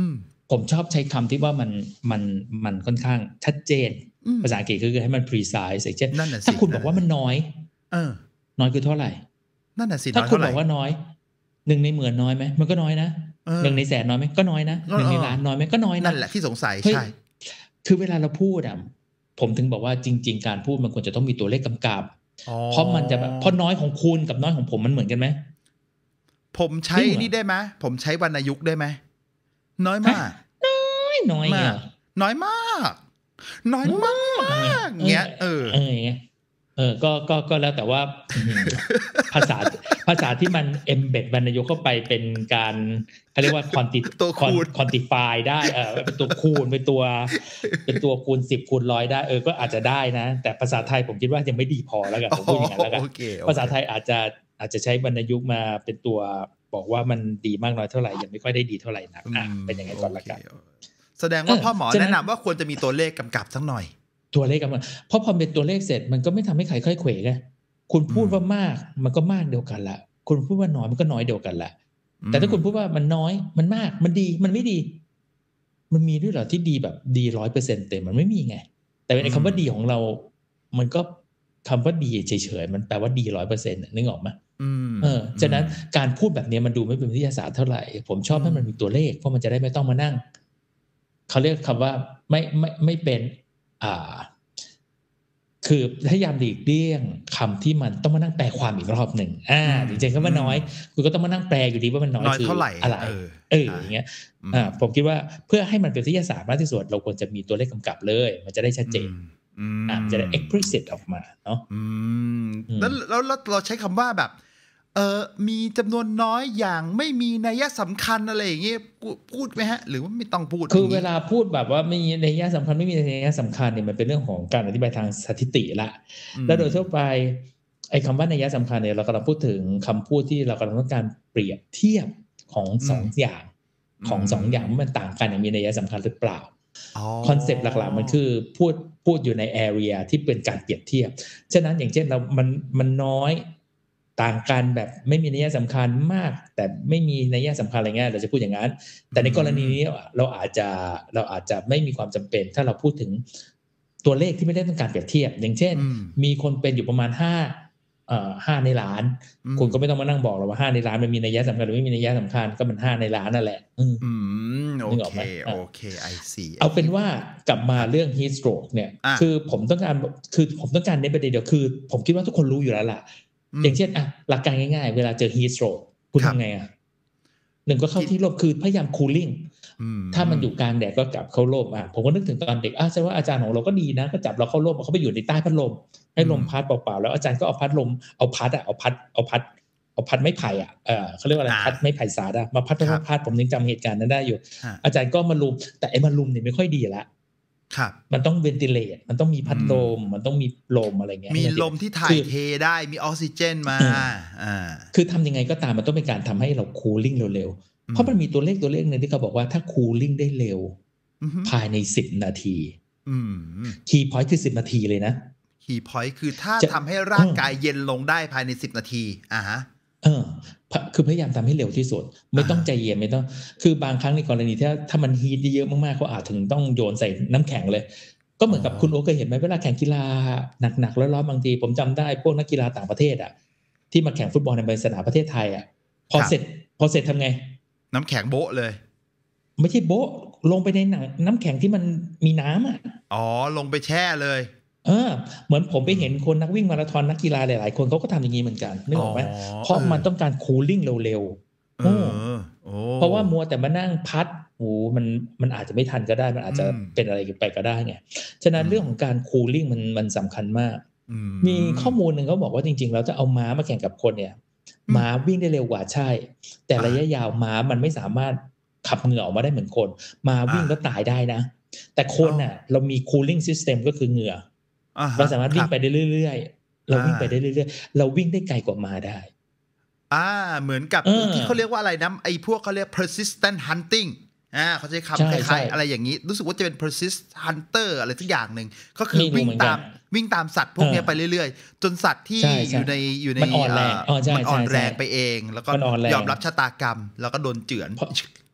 ผมชอบใช้คำที่ว่ามันมันมันค่อนข้างชัดเจนภาษาอังกฤษคือให้มัน precise อย่างเช่นถ้าคุณบอกว่ามันน้อยเออน้อยคือเท่าไหร่นั่นน่ะสิถ้าคุณบอกว่าน้อยหนึ่งในหมื่นน้อยไหมมันก็น้อยนะหนึ่งในแสนน้อยไหมก็น้อยนะหนึ่งในล้านน้อยไหมก็น้อยนะนั่นแหละที่สงสัยใช่คือเวลาเราพูดอ่ะผมถึงบอกว่าจริงๆการพูดมันควรจะต้องมีตัวเลขกำกับเพราะมันจะแบบเพราะน้อยของคุณกับน้อยของผมมันเหมือนกันไหมผมใช้นี่ได้ไหมผมใช้วรรณยุกต์ได้ไหมน้อยมากน้อยน้อยมากน้อยมากน้อยมากเงี้ยเออเออเออก็ก็ก็แล้วแต่ว่าภาษาภาษาที่มัน embed วรรณยุกต์เข้าไปเป็นการเขาเรียกว่า quanti ตัว quantify ได้เออเป็นตัวคูณเป็นตัวเป็นตัวคูณสิบคูณร้อยได้เออก็อาจจะได้นะแต่ภาษาไทยผมคิดว่ายังไม่ดีพอแล้วกันผมพูดอย่างนั้นแล้วกันภาษาไทยอาจจะอาจจะใช้วรรณยุกต์มาเป็นตัวบอกว่ามันดีมากน้อยเท่าไหร่ยังไม่ค่อยได้ดีเท่าไหร่นักอ่ะเป็นอย่างนั้นก่อนละกันแสดงว่าพ่อหมอแนะนำว่าควรจะมีตัวเลขกำกับสักหน่อยตัวเลขกันมาเพราะพอเป็นตัวเลขเสร็จมันก็ไม่ทำให้ใครค่อยเขวไงคุณพูดว่ามากมันก็มากเดียวกันละคุณพูดว่าน้อยมันก็น้อยเดียวกันละแต่ถ้าคุณพูดว่ามันน้อยมันมากมันดีมันไม่ดีมันมีด้วยเหรอที่ดีแบบดีร้อยเปอร์เซ็นต์เต็มมันไม่มีไงแต่ในคำว่าดีของเรามันก็คำว่าดีเฉยๆมันแปลว่าดีร้อยเปอร์เซ็นต์นึกออกไหมเออฉะนั้นการพูดแบบนี้มันดูไม่เป็นวิทยาศาสตร์เท่าไหร่ผมชอบให้มันมีตัวเลขเพราะมันจะได้ไม่ต้องมานั่งเขาเรียกคำว่าไม่ไม่ไม่เป็นอ่าคือพยายามหลีกเลี่ยงคำที่มันต้องมานั่งแปลความอีกรอบหนึ่งอ่าจริงๆก็ว่าน้อยคุณก็ต้องมานั่งแปลอยู่ดีว่ามันน้อยคืออะไรเอออย่างเงี้ยอ่าผมคิดว่าเพื่อให้มันเป็นวิทยาศาสตร์มากที่สุดเราควรจะมีตัวเลขกำกับเลยมันจะได้ชัดเจนอ่าจะได้ explicit ออกมาเนาะแล้วแล้วเราใช้คำว่าแบบเออมีจำนวนน้อยอย่างไม่มีนัยสำคัญอะไรอย่างเงี้ยพูดไหมฮะหรือว่าไม่ต้องพูดคือเวลาพูดแบบว่าไม่มีนัยสำคัญไม่มีนัยสำคัญเนี่ยมันเป็นเรื่องของการอธิบายทางสถิติละแล้วโดยทั่วไปไอ้คำว่านัยสำคัญเนี่ยเรากำลังพูดถึงคำพูดที่เรากำลังต้องการเปรียบเทียบของสองอย่างของสองอย่างมันต่างกันอย่างมีนัยสำคัญหรือเปล่าคอนเซปต์หลักๆมันคือพูดพูดอยู่ใน area ที่เป็นการเปรียบเทียบฉะนั้นอย่างเช่นเรามันมันน้อยต่างกันแบบไม่มีนัยสำคัญมากแต่ไม่มีนัยสำคัญอะไรเงี้ยเราจะพูดอย่างนั้นแต่ในกรณีนี้เราอาจจะเราอาจจะไม่มีความจำเป็นถ้าเราพูดถึงตัวเลขที่ไม่ได้ต้องการเปรียบเทียบอย่างเช่นมีคนเป็นอยู่ประมาณห้าเอ่อห้าในล้านคุณก็ไม่ต้องมานั่งบอกหรอกว่าห้าในล้านมันมีนัยสำคัญหรือไม่มีนัยสำคัญก็มันห้าในล้านนั่นแหละอืมโอเคโอเค I see เอาเป็นว่ากลับมาเรื่อง heat stroke เนี่ยคือผมต้องการคือผมต้องการเน้นประเด็นเดียวคือผมคิดว่าทุกคนรู้อยู่แล้วล่ะอย่างเช่นอ่ะหลักการง่ายๆเวลาเจอ heat stroke คุณทำไงอ่ะหนึ่งก็เข้าที่ร่มคือพยายาม cooling ถ้ามันอยู่กลางแดดก็กลับเข้าร่มอ่ะผมก็นึกถึงตอนเด็กอ่ะแสดงว่าอาจารย์ของเราก็ดีนะก็จับเราเข้าร่มเขาไปอยู่ในใต้พัดลมให้ลมพัดเปล่าๆแล้วอาจารย์ก็เอาพัดลมเอาพัดอ่ะเอาพัดเอาพัดเอาพัดไม้ไผ่อ่ะเออเขาเรียกว่าอะไรพัดไม้ไผ่สาดอ่ะมาพัดพัดพัดผมยังจำเหตุการณ์นั้นได้อยู่อาจารย์ก็มาลุมแต่ไอ้มาลุมเนี่ยไม่ค่อยดีละครับมันต้องเวนติเลตมันต้องมีพัดลมมันต้องมีลมอะไรเงี้ยมีลมที่ถ่ายเทได้มีออกซิเจนมาอ่าคือทำยังไงก็ตามมันต้องเป็นการทำให้เราคูลิ่งเร็วๆเพราะมันมีตัวเลขตัวเลขนึงที่เขาบอกว่าถ้าคูลิ่งได้เร็วภายในสิบนาทีคีย์พอยต์คือสิบนาทีเลยนะคีย์พอยต์คือถ้าทำให้ร่างกายเย็นลงได้ภายในสิบนาทีอ่าฮะเออคือพยายามทำให้เร็วที่สุดไม่ต้องใจเย็นไม่ต้องคือบางครั้งในกรณีที่ถ้ามันฮีทเยอะมากๆเขาอาจถึงต้องโยนใส่น้ำแข็งเลยก็เหมือนกับคุณโอ๊คเคยเห็นไหมเวลาแข่งกีฬาหนักๆร้อนๆบางทีผมจำได้พวกนักกีฬาต่างประเทศอ่ะที่มาแข่งฟุตบอลในสนามประเทศไทยอ่ะพอเสร็จพอเสร็จทำไงน้ำแข็งโบ๊ะเลยไม่ใช่โบ๊ะลงไปในน้ำแข็งที่มันมีน้ำอ่ะอ๋อลงไปแช่เลยเออเหมือนผมไปเห็นคนนักวิ่งมาราธอนนักกีฬาหลายๆคนเขาก็ทำอย่างนี้เหมือนกันนึกออกไหมเพราะมันต้องการคูลิ่งเร็วๆโอ้เพราะว่ามัวแต่มานั่งพัดโอ้มันมันอาจจะไม่ทันก็ได้มันอาจจะเป็นอะไรไปก็ได้ไงฉะนั้นเรื่องของการคูลิ่งมันมันสำคัญมากมีข้อมูลหนึ่งเขาบอกว่าจริงๆแล้วจะเอาม้ามาแข่งกับคนเนี่ยม้าวิ่งได้เร็วกว่าใช่แต่ระยะยาวม้ามันไม่สามารถขับเหงื่อออกมาได้เหมือนคนม้าวิ่งแล้วตายได้นะแต่คนน่ะเรามีคูลิ่งซิสเต็มก็คือเหงื่อเราสามารถวิ่งไปได้เรื่อยๆเราวิ่งไปได้เรื่อยๆเราวิ่งได้ไกลกว่าม้าได้อ่าเหมือนกับที่เขาเรียกว่าอะไรนะไอ้พวกเขาเรียก persistent hunting อ่าเขาใช้คำคล้ายๆอะไรอย่างนี้รู้สึกว่าจะเป็น persist hunter อะไรสักอย่างหนึ่งก็คือวิ่งตามวิ่งตามสัตว์พวกนี้ไปเรื่อยๆจนสัตว์ที่อยู่ในอยู่ในมันอ่อนแรงมันอ่อนแรงไปเองแล้วก็ยอมรับชะตากรรมแล้วก็โดนเจือน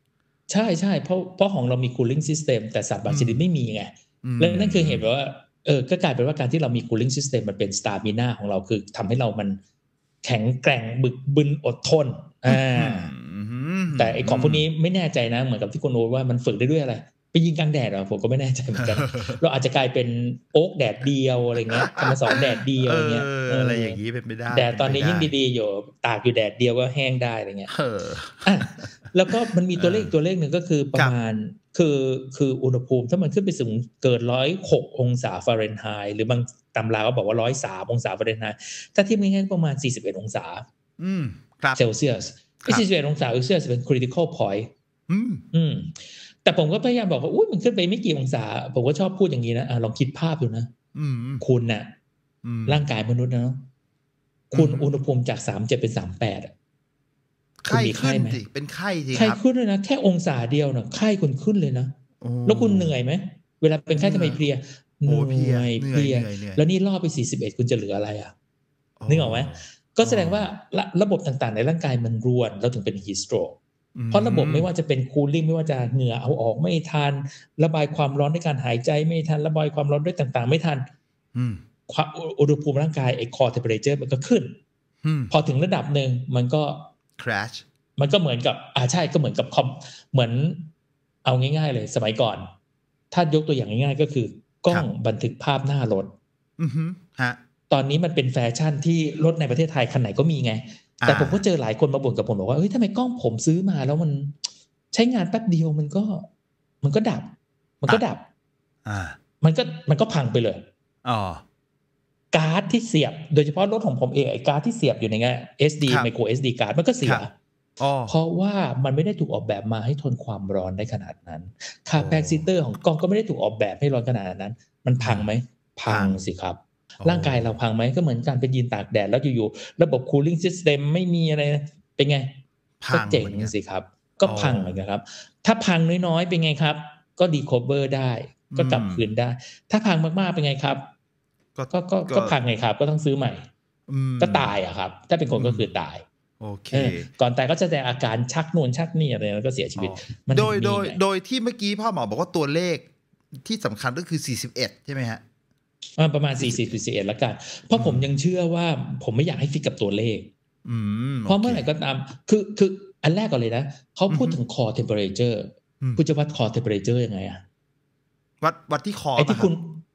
ใช่ๆเพราะเพราะของเรามี cooling system แต่สัตว์บางชนิดไม่มีไงแล้วนั่นคือเหตุว่าเออก็กลายเป็นว่าการที่เรามี cooling system มันเป็น stamina ของเราคือทำให้เรามันแข็งแกร่งบึกบึนอดทนอ่าแต่ไอ้ของพวกนี้ไม่แน่ใจนะเหมือนกับที่คุณโอ๊ตว่ามันฝึกได้ด้วยอะไรไปยิงกลางแดดเหรอผมก็ไม่แน่ใจเหมือนกัน เราอาจจะกลายเป็นโอ๊กแดดเดียวอะไรเงี้ยธรรมสอนแดดเดียวอะไรเงี้ยอะไรอย่างนี้เป็นไม่ได้แดดตอนนี้ยิ่งดีๆอยู่ตากอยู่แดดเดียวก็แห้งได้อะไรเงี้ยอ่ะแล้วก็มันมีตัวเลขตัวเลขหนึ่งก็คือประมาณคือคืออุณหภูมิถ้ามันขึ้นไปสูงเกินหนึ่งร้อยหกองศาฟาเรนไฮต์หรือบางตำราก็บอกว่าหนึ่งร้อยสามองศาฟาเรนไฮต์ถ้าเทียบง่ายๆประมาณสี่สิบเอ็ดองศาอืมครับเซลเซียสสี่สิบเอ็ดองศาเซลเซียสเป็น critical point อืมอืมแต่ผมก็พยายามบอกว่าอุ้ยมันขึ้นไปไม่กี่องศาผมก็ชอบพูดอย่างนี้นะอ่ะลองคิดภาพดูนะอืมคุณน่ะร่างกายมนุษย์นะคุณอุณหภูมิจากสามสิบเจ็ดเป็นสามสิบแปดอ่ะไข้ขึ้นสิเป็นไข้สิครับไข้ขึ้นเลยนะแค่องศาเดียวน่ะไข้คุณขึ้นเลยนะแล้วคุณเหนื่อยไหมเวลาเป็นไข้ทำไมเพลียเหนื่อยเพลียแล้วนี่ล่อไปสี่สิบเอ็ดคุณจะเหลืออะไรอ่ะนึกออกไหมก็แสดงว่าระบบต่างๆในร่างกายมันรวนแล้วถึงเป็นฮีทสโตรกเพราะระบบไม่ว่าจะเป็นคูลิ่งไม่ว่าจะเหงื่อเอาออกไม่ทันระบายความร้อนในการหายใจไม่ทันระบายความร้อนด้วยต่างๆไม่ทันอุณหภูมิร่างกายไอ้ core temperature มันก็ขึ้นพอถึงระดับหนึ่งมันก็ crash มันก็เหมือนกับอ่าใช่ก็เหมือนกับคอมเหมือนเอาง่ายๆเลยสมัยก่อนถ้ายกตัวอย่างง่ายๆก็คือกล้องบันทึกภาพหน้ารถอือฮึฮะตอนนี้มันเป็นแฟชั่นที่รถในประเทศไทยคันไหนก็มีไงแต่ผมก็เจอหลายคนมาบ่นกับผมบอกว่าเฮ้ยทำไมกล้องผมซื้อมาแล้วมันใช้งานแป๊บเดียวมันก็มันก็ดับมันก็ดับอ่ามันก็มันก็พังไปเลยอ๋อการ์ดที่เสียบโดยเฉพาะรถของผมเองไอ้การ์ดที่เสียบอยู่ในเงี้ย เอส ดี micro เอส ดี card มันก็เสียเพราะว่ามันไม่ได้ถูกออกแบบมาให้ทนความร้อนได้ขนาดนั้นคาแปซิเตอร์ของกล้องก็ไม่ได้ถูกออกแบบให้ร้อนขนาดนั้นมันพังไหมพังสิครับร่างกายเราพังไหมก็เหมือนการไปยืนตากแดดแล้วอยู่ๆระบบ cooling system ไม่มีอะไรเป็นไงก็เจ๋งสิครับก็พังเหมือนกันครับถ้าพังน้อยๆเป็นไงครับก็ recover ได้ก็กลับคืนได้ถ้าพังมากๆเป็นไงครับก็ก็ก็พังไงครับก็ต้องซื้อใหม่ก็ตายอะครับถ้าเป็นคนก็คือตายโอเคก่อนตายก็จะแสดงอาการชักนู่นชักนี่อะไรแล้วก็เสียชีวิตโดยโดยโดยที่เมื่อกี้พ่อหมอบอกว่าตัวเลขที่สำคัญก็คือสี่สิบเอ็ดใช่ไหมฮะประมาณสี่สิบ สี่สิบเอ็ดแล้วกันเพราะผมยังเชื่อว่าผมไม่อยากให้ฟิกกับตัวเลขเพราะเมื่อไหร่ก็ตามคือคืออันแรกก่อนเลยนะเขาพูดถึง core temperature คุณจะวัด core temperature ยังไงอะวัดวัดที่คอไอ้ที่คุณ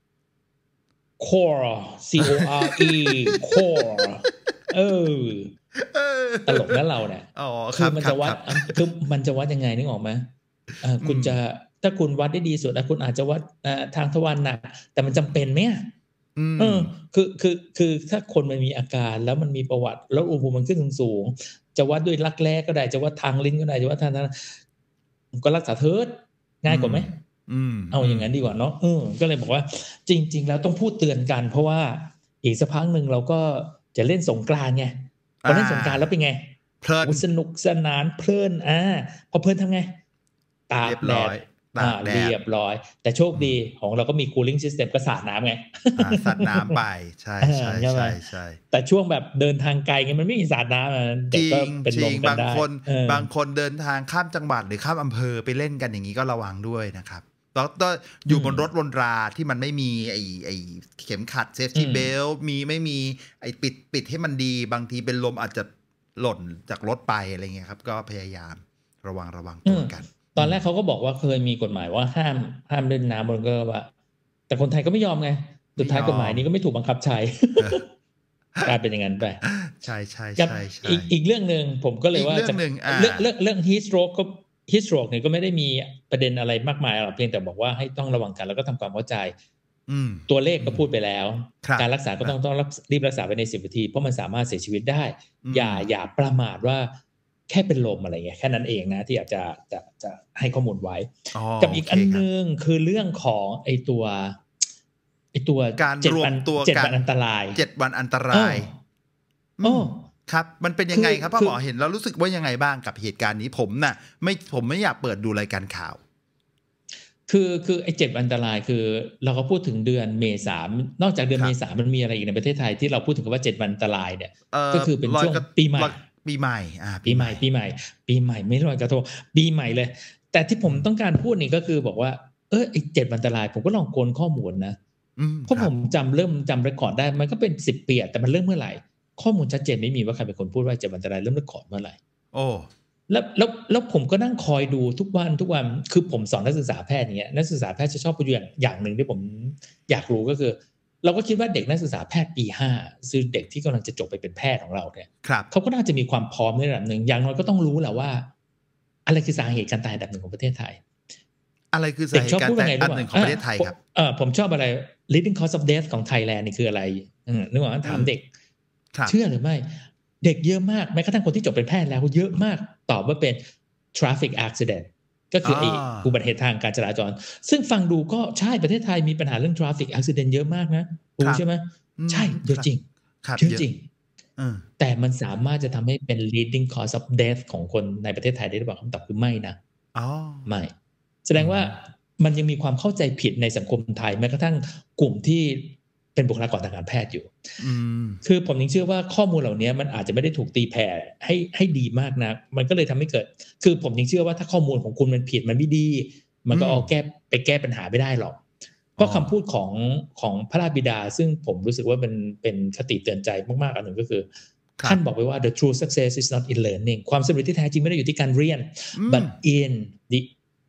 core c o r e core เออตลกนะเราเนี่ยคือมันจะวัดคือมันจะวัดยังไงนึกออกไหมคุณจะถ้าคุณวัดได้ดีสุดคุณอาจจะวัดทางทวารหนักแต่มันจำเป็นไหมเออคือคือคือถ้าคนมันมีอาการแล้วมันมีประวัติแล้วอุณหภูมิมันขึ้นสูงจะวัดด้วยรักแร้ก็ได้จะวัดทางลิ้นก็ได้จะวัดทางนั้นก็รักษาเถิดง่ายกว่าไหมเอาอย่างนั้นดีกว่าเนาะเออก็เลยบอกว่าจริงๆแล้วต้องพูดเตือนกันเพราะว่าอีกสักพักหนึ่งเราก็จะเล่นสงกรานต์ไงพอเล่นสงกรานต์แล้วเป็นไงเพลินสนุกสนานเพลินอ่าพอเพลินทำไงตากแดดอ่าเรียบร้อยแต่โชคดีของเราก็มี cooling system ก็สาดน้ำไงสาดน้ำไปใช่ใช่ใช่ใช่แต่ช่วงแบบเดินทางไกลไงมันไม่มีสาดน้ำเด็กก็เป็นลมกันได้บางคนบางคนเดินทางข้ามจังหวัดหรือข้ามอำเภอไปเล่นกันอย่างนี้ก็ระวังด้วยนะครับต้องอยู่บนรถบนราที่มันไม่มีไอ้ไอ้เข็มขัดเซฟตี้เบลต์มีไม่มีไอ้ปิดปิดให้มันดีบางทีเป็นลมอาจจะหล่นจากรถไปอะไรเงี้ยครับก็พยายามระวังระวังตัวกันตอนแรกเขาก็บอกว่าเคยมีกฎหมายว่าห้ามห้ามเล่นน้ำบนเรือว่าแต่คนไทยก็ไม่ยอมไงสุดท้ายกฎหมายนี้ก็ไม่ถูกบังคับใช้กลายเป็นอย่างนั้นไปใช่ใช่ใช่อีกอีกเรื่องนึงผมก็เลยว่าจะเรื่องเรื่องเรื่อง heat stroke ก็heat stroke เนี่ยก็ไม่ได้มีประเด็นอะไรมากมายหรอกเพียงแต่บอกว่าให้ต้องระวังกันแล้วก็ทำความเข้าใจตัวเลขก็พูดไปแล้วการรักษาก็ต้องต้องรีบรักษาไปในสิบนาทีเพราะมันสามารถเสียชีวิตได้อย่าอย่าประมาทว่าแค่เป็นลมอะไรเงี้ยแค่นั้นเองนะที่อยากจะจะจะให้ข้อมูลไว้กับอีกอันนึงคือเรื่องของไอตัวไอตัวการรวมตัวเจ็ดวันอันตรายเจ็ดวันอันตรายโอ้ครับมันเป็นยังไงครับพ่อหมอเห็นแล้วรู้สึกว่ายังไงบ้างกับเหตุการณ์นี้ผมน่ะไม่ผมไม่อยากเปิดดูรายการข่าวคือคือไอ้เจ็ดวันอันตรายคือเราก็พูดถึงเดือนเมษายนนอกจากเดือนเมษายนมันมีอะไรอีกในประเทศไทยที่เราพูดถึงว่าเจ็ดวันอันตรายเนี่ยก็คือเป็นช่วงปีใหม่ปีใหม่อ่าปีใหม่ปีใหม่ปีใหม่ไม่ลอยกระทงปีใหม่เลยแต่ที่ผมต้องการพูดนี่ก็คือบอกว่าเออไอ้เจ็ดวันอันตรายผมก็ลองโกนข้อมูลนะเพราะผมจำเริ่มจำเรคคอร์ดได้มันก็เป็นสิบปีแต่มันเริ่มเมื่อไหร่ข้อมูลชัดเจนไม่มีว่าใครเป็นคนพูดว่าเจ็ดวันอันตรายเริ่มเรคคอร์ดเมื่อไหร่โอ้แล้วแล้วแล้วผมก็นั่งคอยดูทุกวันทุกวันคือผมสอนนักศึกษาแพทย์อย่างเงี้ยนักศึกษาแพทย์จะชอบพูดอย่างอย่างหนึ่งที่ผมอยากรู้ก็คือเราก็คิดว่าเด็กนักศึกษาแพทย์ปีห้าคือเด็กที่กำลังจะจบไปเป็นแพทย์ของเราเนี่ยเขาก็น่าจะมีความพร้อมในระดับหนึ่งอย่างน้อยก็ต้องรู้แหละว่าอะไรคือสาเหตุการตายอันดับหนึ่งของประเทศไทยอะไรคือสาเหตุการตายอันดับหนึ่งของประเทศไทยครับเออผมชอบอะไร leading cause of death ของ Thailand นี่คืออะไรนึกว่าถามเด็กเชื่อหรือไม่เด็กเยอะมากแม้กระทั่งคนที่จบเป็นแพทย์แล้วเยอะมากตอบว่าเป็น traffic accident ก็คืออุบัติเหตุทางการจราจรซึ่งฟังดูก็ใช่ประเทศไทยมีปัญหาเรื่อง traffic accident เยอะมากนะรู้ใช่ไหมใช่เยอะจริงเยอะจริงแต่มันสามารถจะทำให้เป็น leading cause of death ของคนในประเทศไทยได้หรือเปล่าคำตอบคือไม่นะไม่แสดงว่ามันยังมีความเข้าใจผิดในสังคมไทยแม้กระทั่งกลุ่มที่เป็นบุคลากรทางการแพทย์อยู่คือผมยังเชื่อว่าข้อมูลเหล่านี้มันอาจจะไม่ได้ถูกตีแผ่ให้ให้ดีมากนะมันก็เลยทำให้เกิดคือผมยังเชื่อว่าถ้าข้อมูลของคุณมันผิดมันไม่ดีมันก็เอาแก้ไปแก้ปัญหาไม่ได้หรอกเพราะคำพูดของของพระราชบิดาซึ่งผมรู้สึกว่าเป็นเป็นคติเตือนใจมากๆอันหนึ่งก็คือท่านบอกไว้ว่า the true success is not in learning ความสำเร็จที่แท้จริงไม่ได้อยู่ที่การเรียน but in the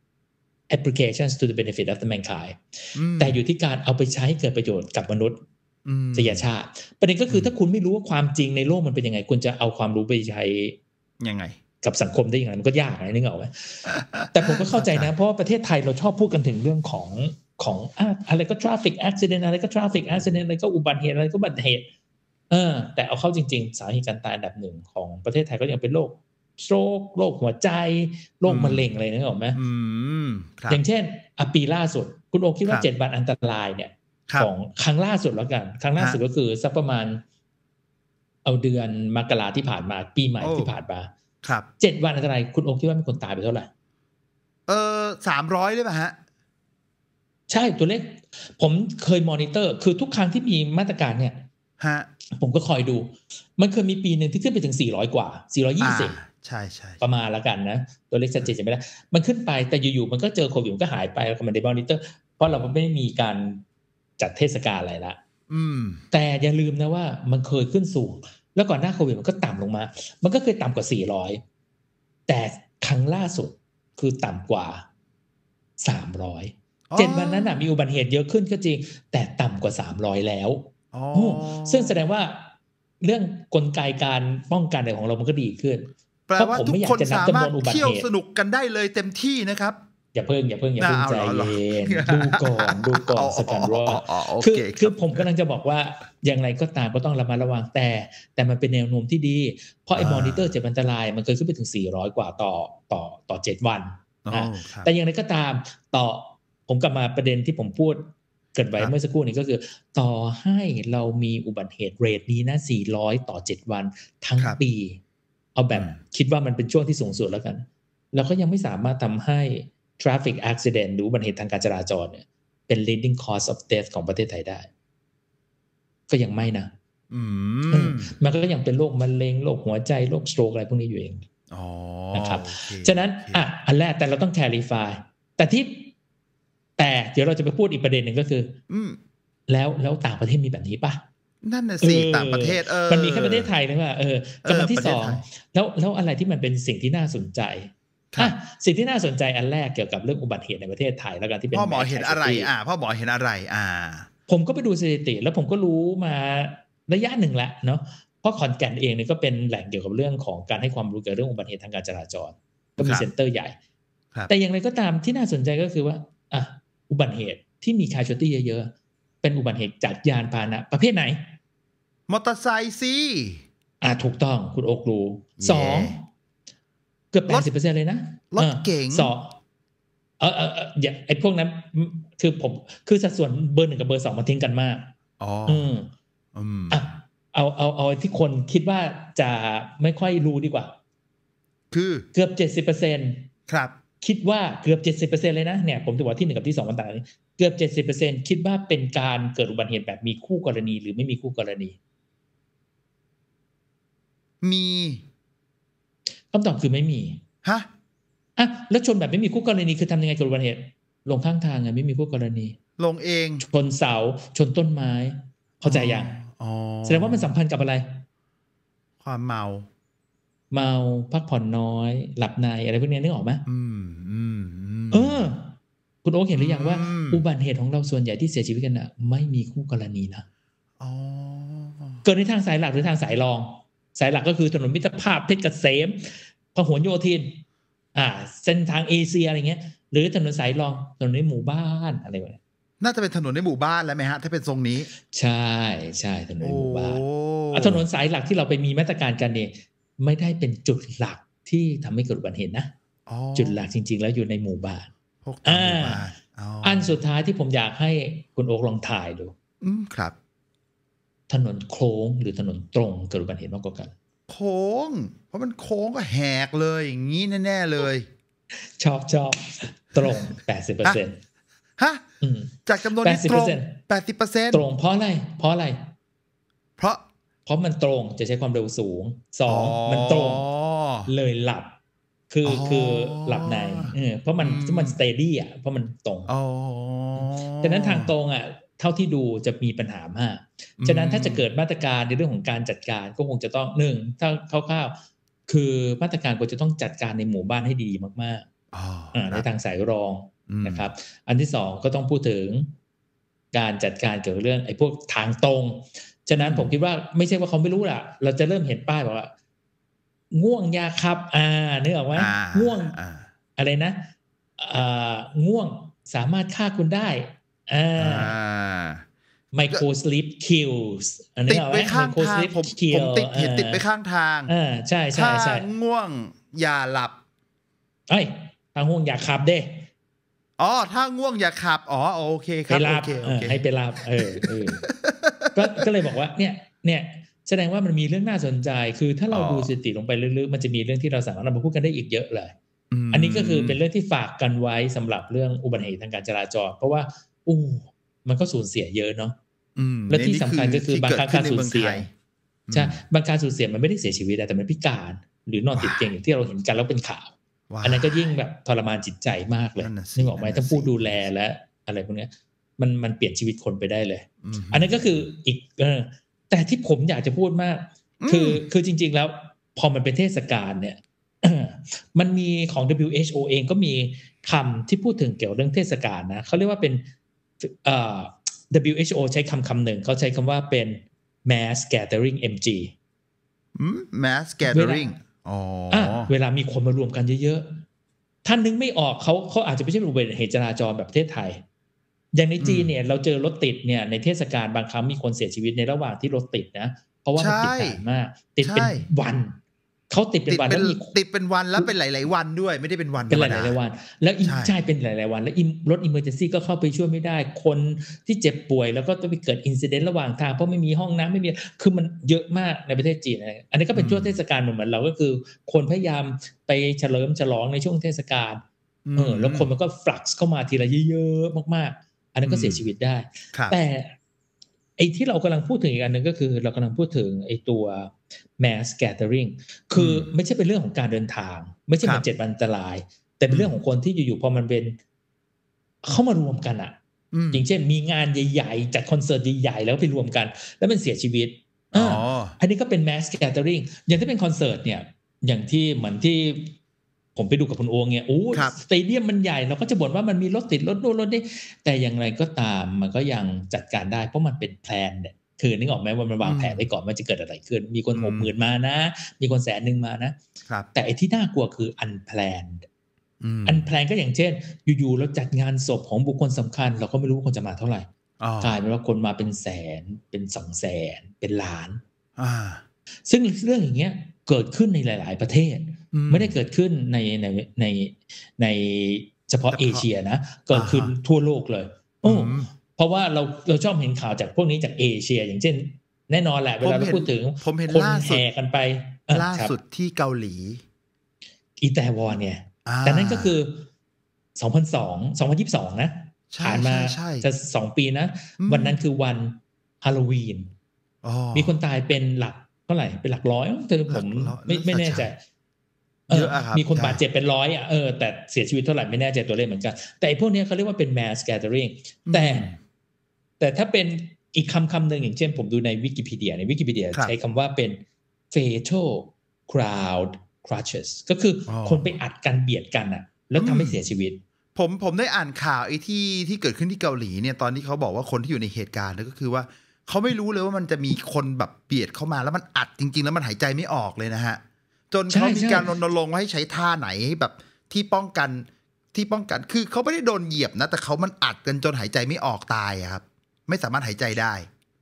applications to the benefit of the mankind แต่อยู่ที่การเอาไปใช้เกิดประโยชน์กับมนุษย์สยชาติประเด็นก็คือถ้าคุณไม่รู้ว่าความจริงในโลกมันเป็นยังไงคุณจะเอาความรู้ไปใช้ยังไงกับสังคมได้ยังไงมันก็ยากนะนึกออกไหมแต่ผมก็เข้าใจนะเพราะว่าประเทศไทยเราชอบพูดกันถึงเรื่องของของอะไรก็ traffic accident อะไรก็ traffic accident อะไรก็อุบัติเหตุอะไรก็อุบัติเหตุเออแต่เอาเข้าจริงๆสาเหตุการตายอันดับหนึ่งของประเทศไทยก็ยังเป็นโรคสโตรกโรคหัวใจโรคมะเร็งอะไรนึกออกไหมอย่างเช่นอ่ะปีล่าสุดคุณโอคิดว่าเจ็ดวันอันตรายเนี่ยของครั้งล่าสุดแล้วกันครั้งล่าสุดก็คือสักประมาณเอาเดือนมกราที่ผ่านมาปีใหม่ที่ผ่านมาครับเจ็ดวันอันตรายคุณโอคิดว่ามีคนตายไปเท่าไหร่เออสามร้อยได้ป่ะฮะใช่ตัวเลขผมเคยมอนิเตอร์คือทุกครั้งที่มีมาตรการเนี่ยฮะผมก็คอยดูมันเคยมีปีนึงที่ขึ้นไปถึงสี่ร้อยกว่าสี่ร้อยยี่สิบใช่ๆประมาณละกันนะตัวเลขชัดเจนจะไม่ได้มันขึ้นไปแต่อยู่ๆมันก็เจอโควิดมันก็หายไปแล้วก็มันได้มอนิเตอร์เพราะเราไม่มีการจัดเทศกาลอะไรละแต่อย่าลืมนะว่ามันเคยขึ้นสูงแล้วก่อนหน้าโควิดมันก็ต่ำลงมามันก็เคยต่ำกว่าสี่ร้อยแต่ครั้งล่าสุดคือต่ำกว่าสามร้อยเจ็ดวันนั้นน่ะมีอุบัติเหตุเยอะขึ้นก็จริงแต่ต่ำกว่าสามร้อยแล้วอ๋อซึ่งแสดงว่าเรื่องกลไกการป้องกันอะไรของเรามันก็ดีขึ้นแปลว่าทุกคนสามารถเที่ยวสนุกกันได้เลยเต็มที่นะครับอย่าเพิ่งอย่าเพิ่งอย่าเพิ่งใจเย็นดูก่อนดูก่อนสักการว่าคือคือผมกำลังจะบอกว่าอย่างไรก็ตามก็ต้องระมัดระวังแต่แต่มันเป็นแนวโน้มที่ดีเพราะไอ้มอนิเตอร์เจ็บอันตรายมันเคยขึ้นไปถึงสี่ร้อยกว่าต่อต่อต่อเจ็ดวันนะแต่อย่างไรก็ตามต่อผมกลับมาประเด็นที่ผมพูดเกิดไว้เมื่อสักครู่นี้ก็คือต่อให้เรามีอุบัติเหตุเรทนี้นะสี่ร้อยต่อเจ็ดวันทั้งปีเอาแบบคิดว่ามันเป็นช่วงที่สูงสุดแล้วกันเราก็ยังไม่สามารถทำให้ traffic accident หรืออุบัติเหตุทางการจราจรเนี่ยเป็น leading cause of death ของประเทศไทยได้ก็ยังไม่นะมันก็ยังเป็นโรคมะเร็งโรคหัวใจโรคสโตรกอะไรพวกนี้อยู่เองนะครับฉะนั้นอ่ะอันแรกแต่เราต้อง clarify แต่ที่แต่เดี๋ยวเราจะไปพูดอีกประเด็นหนึ่งก็คือแล้วแล้วต่างประเทศมีแบบนี้ป่ะนั่นน่ะสิต่างประเทศเออมันมีแค่ประเทศไทยนะว่าเออกับอันที่สองแล้วแล้วอะไรที่มันเป็นสิ่งที่น่าสนใจอ่ะสิ่งที่น่าสนใจอันแรกเกี่ยวกับเรื่องอุบัติเหตุในประเทศไทยแล้วกันที่เป็นพ่อหมอเห็นอะไรอ่ะพ่อหมอเห็นอะไรอ่าผมก็ไปดูสถิติแล้วผมก็รู้มาระยะหนึ่งแล้วเนาะเพราะขอนแก่นเองเนี่ยก็เป็นแหล่งเกี่ยวกับเรื่องของการให้ความรู้เกี่ยวกับเรื่องอุบัติเหตุทางการจราจรก็มีเซ็นเตอร์ใหญ่แต่อย่างไรก็ตามที่น่าสนใจก็คือว่าอ่ะอุบัติเหตุที่มี casualty เยอะๆเป็นอุบัติเหตุจากยานพาหนะประเภทไหนมอเตอร์ไซค์สิอ่าถูกต้องคุณโอ๊ครู้สองเกือบ แปดสิบเปอร์เซ็นต์ เลยนะรถเก๋งสองเออเอออย่าไอ้พวกนั้นคือผมคือสัดส่วนเบอร์หนึ่งกับเบอร์สองมันทิ้งกันมากอ๋ออืมอืมอ่ะเอาเอาเอาที่คนคิดว่าจะไม่ค่อยรู้ดีกว่าคือเกือบ เจ็ดสิบเปอร์เซ็นต์ครับคิดว่าเกือบ เจ็ดสิบเปอร์เซ็นต์ เลยนะเนี่ยผมถือว่าที่หนึ่งกับที่สองมันต่างกันเกือบ เจ็ดสิบเปอร์เซ็นต์ คิดว่าเป็นการเกิดอุบัติเหตุแบบมีคู่กรณีหรือไม่มีคู่กรณีมีคำตอบคือไม่มีฮะอ่ะแล้วชนแบบไม่มีคู่กรณีคือทำยังไงกับอุบัติเหตุลงข้างทางไงไม่มีคู่กรณีลงเองชนเสาชนต้นไม้เข้าใจยังอ๋อแสดงว่ามันสัมพันธ์กับอะไรความเมาเมาพักผ่อนน้อยหลับในอะไรพวกนี้นึกออกไหมอืมอืมเออคุณโอ๊คเห็นหรือยังว่าอุบัติเหตุของเราส่วนใหญ่ที่เสียชีวิตกันน่ะไม่มีคู่กรณีนะอ๋อเกิดในทางสายหลักหรือทางสายรองสายหลักก็คือถนนมิตรภาพเพชรเกษมพหลโยธินอ่าเส้นทางเอเชียอะไรเงี้ยหรือถนนสายรองถนนในหมู่บ้านอะไรแบบนี้น่าจะเป็นถนนในหมู่บ้านแล้วไหมฮะถ้าเป็นทรงนี้ใช่ใช่ถนนในหมู่บ้านถนนสายหลักที่เราไปมีมาตรการกันเนี่ยไม่ได้เป็นจุดหลักที่ทำให้เกิดอุบัติเหตุนะจุดหลักจริงๆแล้วอยู่ในหมู่บ้านอ่าอันสุดท้ายที่ผมอยากให้คุณโอ๊คลองถ่ายดูอืมครับถนนโค้งหรือถนนตรงเกิดอุบัติเหตุมากกว่ากันโค้งเพราะมันโค้งก็แหกเลยอย่างนี้แน่ๆเลยชอบชอบตรง แปดสิบเปอร์เซ็นต์ฮะจากจำนวนที่ตรง แปดสิบเปอร์เซ็นต์ตรงเพราะอะไรเพราะอะไรเพราะเพราะมันตรงจะใช้ความเร็วสูงสองมันตรงเลยหลับคือคือหลับในเออเพราะมันมันสเตดี้อ่ะเพราะมันตรงอ๋อฉะนั้นทางตรงอ่ะเท่าที่ดูจะมีปัญหามากฉะนั้นถ้าจะเกิดมาตรการในเรื่องของการจัดการก็คงจะต้องหนึ่งถ้าคร่าวๆคือมาตรการควรจะต้องจัดการในหมู่บ้านให้ดีมากๆอ่าในทางสายรองนะครับอันที่สองก็ต้องพูดถึงการจัดการเกี่ยวกับเรื่องไอ้พวกทางตรงฉะนั้นผมคิดว่าไม่ใช่ว่าเขาไม่รู้ล่ะเราจะเริ่มเห็นป้ายบอกว่าง่วงยาขับอ่านึกออกไหมง่วงอะไรนะอ่าง่วงสามารถฆ่าคุณได้อ่าไมโครสลิปคิลส์ติดไปข้างทางผมผมติดเห็นติดไปข้างทางอ่าใช่ใช่ใช่ง่วงอย่าหลับเอ้ยถ้าง่วงอย่าขับเด้อ๋อถ้าง่วงอย่าขับอ๋อโอเคครับโอเคโอเคให้ไปลาบเออเออก็ก็เลยบอกว่าเนี่ยเนี่ยแสดงว่ามันมีเรื่องน่าสนใจคือถ้าเราดูสถิติลงไปลึกๆมันจะมีเรื่องที่เราสามารถนำมาพูดกันได้อีกเยอะเลยอันนี้ก็คือเป็นเรื่องที่ฝากกันไว้สำหรับเรื่องอุบัติเหตุทางการจราจรเพราะว่าอู้มันก็สูญเสียเยอะเนาะและที่สำคัญก็คือบางครั้งการสูญเสียใช่บางการสูญเสียมันไม่ได้เสียชีวิตแต่มันพิการหรือนอนติดเตียงอย่างที่เราเห็นกันแล้วเป็นข่าวอันนั้นก็ยิ่งแบบทรมานจิตใจมากเลยนึกออกไหมถ้าผู้ดูแลและอะไรพวกนี้มันมันเปลี่ยนชีวิตคนไปได้เลยอันนั้นก็คืออีกเออแต่ที่ผมอยากจะพูดมากคือคือจริงๆแล้วพอมันเป็นเทศกาลเนี่ยมันมีของ ดับเบิลยู เอช โอ เองก็มีคำที่พูดถึงเกี่ยวกับเรื่องเทศกาลนะเขาเรียกว่าเป็นเอ่อ ดับเบิลยู เอช โอ ใช้คำคำหนึ่งเขาใช้คำว่าเป็น mass gathering เอ็ม จี mass gathering อ๋อเวลามีคนมารวมกันเยอะๆท่านนึกไม่ออกเขาเขาอาจจะไม่ใช่อุบัติเหตุจราจรแบบประเทศไทยอย่างในจีนเนี่ยเราเจอรถติดเนี่ยในเทศกาลบางครั้งมีคนเสียชีวิตในระหว่างที่รถติดนะเพราะว่ามันติดนานมากติดเป็นวันเขาติดเป็นวันแล้วมีติดเป็นวันแล้วเป็นหลายๆวันด้วยไม่ได้เป็นวันเป็นหลายๆวันแล้วใช่เป็นหลายๆวันแล้วรถอิมเมอร์เจนซี่ก็เข้าไปช่วยไม่ได้คนที่เจ็บป่วยแล้วก็ต้องไปเกิดอินซิเดนต์ระหว่างทางเพราะไม่มีห้องน้ำไม่มีคือมันเยอะมากในประเทศจีนนะอันนี้ก็เป็นช่วงเทศกาลเหมือนเราก็คือคนพยายามไปเฉลิมฉลองในช่วงเทศกาลเออแล้วคนมันก็ฟลักซ์เข้ามาทีละเยอะๆมากๆอันนั้นก็เสียชีวิตได้แต่ไอ้ที่เรากำลังพูดถึงอีกอันนึงก็คือเรากำลังพูดถึงไอ้ตัว mass gathering คือไม่ใช่เป็นเรื่องของการเดินทางไม่ใช่เป็นเจ็ดวันอันตรายแต่เป็นเรื่องของคนที่อยู่ๆพอมันเป็นเข้ามารวมกันอ่ะอย่างเช่นมีงานใหญ่ๆจัดคอนเสิร์ตใหญ่ๆแล้วไปรวมกันแล้วมันเสียชีวิตอ๋ออันนี้ก็เป็น mass gathering อย่างที่เป็นคอนเสิร์ตเนี่ยอย่างที่เหมือนที่ผมไปดูกับคุณโอเนี่ยโอ้สเตเดียมมันใหญ่เราก็จะบ่นว่ามันมีรถติดรถโน่นรถนี่แต่อย่างไรก็ตามมันก็ยังจัดการได้เพราะมันเป็นแพลนเนี่ยคือนึกออกไหมว่ามันวางแผนไว้ก่อนมันจะเกิดอะไรขึ้นมีคนหกหมื่นมานะมีคนแสนหนึ่งมานะแต่ไอ้ที่น่ากลัวคือ unplanned unplanned ก็อย่างเช่นอยู่ๆเราจัดงานศพของบุคคลสำคัญเราก็ไม่รู้ว่าคนจะมาเท่าไหร่กลายเป็นว่าคนมาเป็นแสนเป็นสองแสนเป็นล้านซึ่งเรื่องอย่างเงี้ยเกิดขึ้นในหลายๆประเทศไม่ได้เกิดขึ้นในในในในเฉพาะเอเชียนะเกิดขึ้นทั่วโลกเลยโอ้เพราะว่าเราเราชอบเห็นข่าวจากพวกนี้จากเอเชียอย่างเช่นแน่นอนแหละเวลาเราพูดถึงคนแห่กันไปล่าสุดที่เกาหลีอีแตวอนเนี่ยแต่นั่นก็คือสองพันสอง สองพันยี่สิบสองนะผ่านมาจะสองปีนะวันนั้นคือวันฮาโลวีนมีคนตายเป็นหลักเท่าไหร่เป็นหลักร้อยแต่ผมไม่ไม่แน่ใจเยอะอะครับมีคนบาดเจ็บเป็นร้อยอ่ะเออแต่เสียชีวิตเท่าไหร่ไม่แน่ใจตัวเลขเหมือนกันแต่พวกนี้เขาเรียกว่าเป็น mass gathering แต่แต่ถ้าเป็นอีกคำคำหนึ่งอย่างเช่นผมดูในวิกิพีเดียในวิกิพีเดียใช้คำว่าเป็น fatal crowd crushes ก็คือคนไปอัดกันเบียดกันอ่ะแล้วทำให้เสียชีวิตผมผมได้อ่านข่าวไอ้ที่ที่เกิดขึ้นที่เกาหลีเนี่ยตอนที่เขาบอกว่าคนที่อยู่ในเหตุการณ์ก็คือว่าเขาไม่รู้เลยว่ามันจะมีคนแบบเบียดเข้ามาแล้วมันอัดจริงๆแล้วมันหายใจไม่ออกเลยนะฮะจนเขามีการรณรงค์ให้ใช้ท่าไหนแบบที่ป้องกันที่ป้องกันคือเขาไม่ได้โดนเหยียบนะแต่เขามันอัดกันจนหายใจไม่ออกตายครับไม่สามารถหายใจได้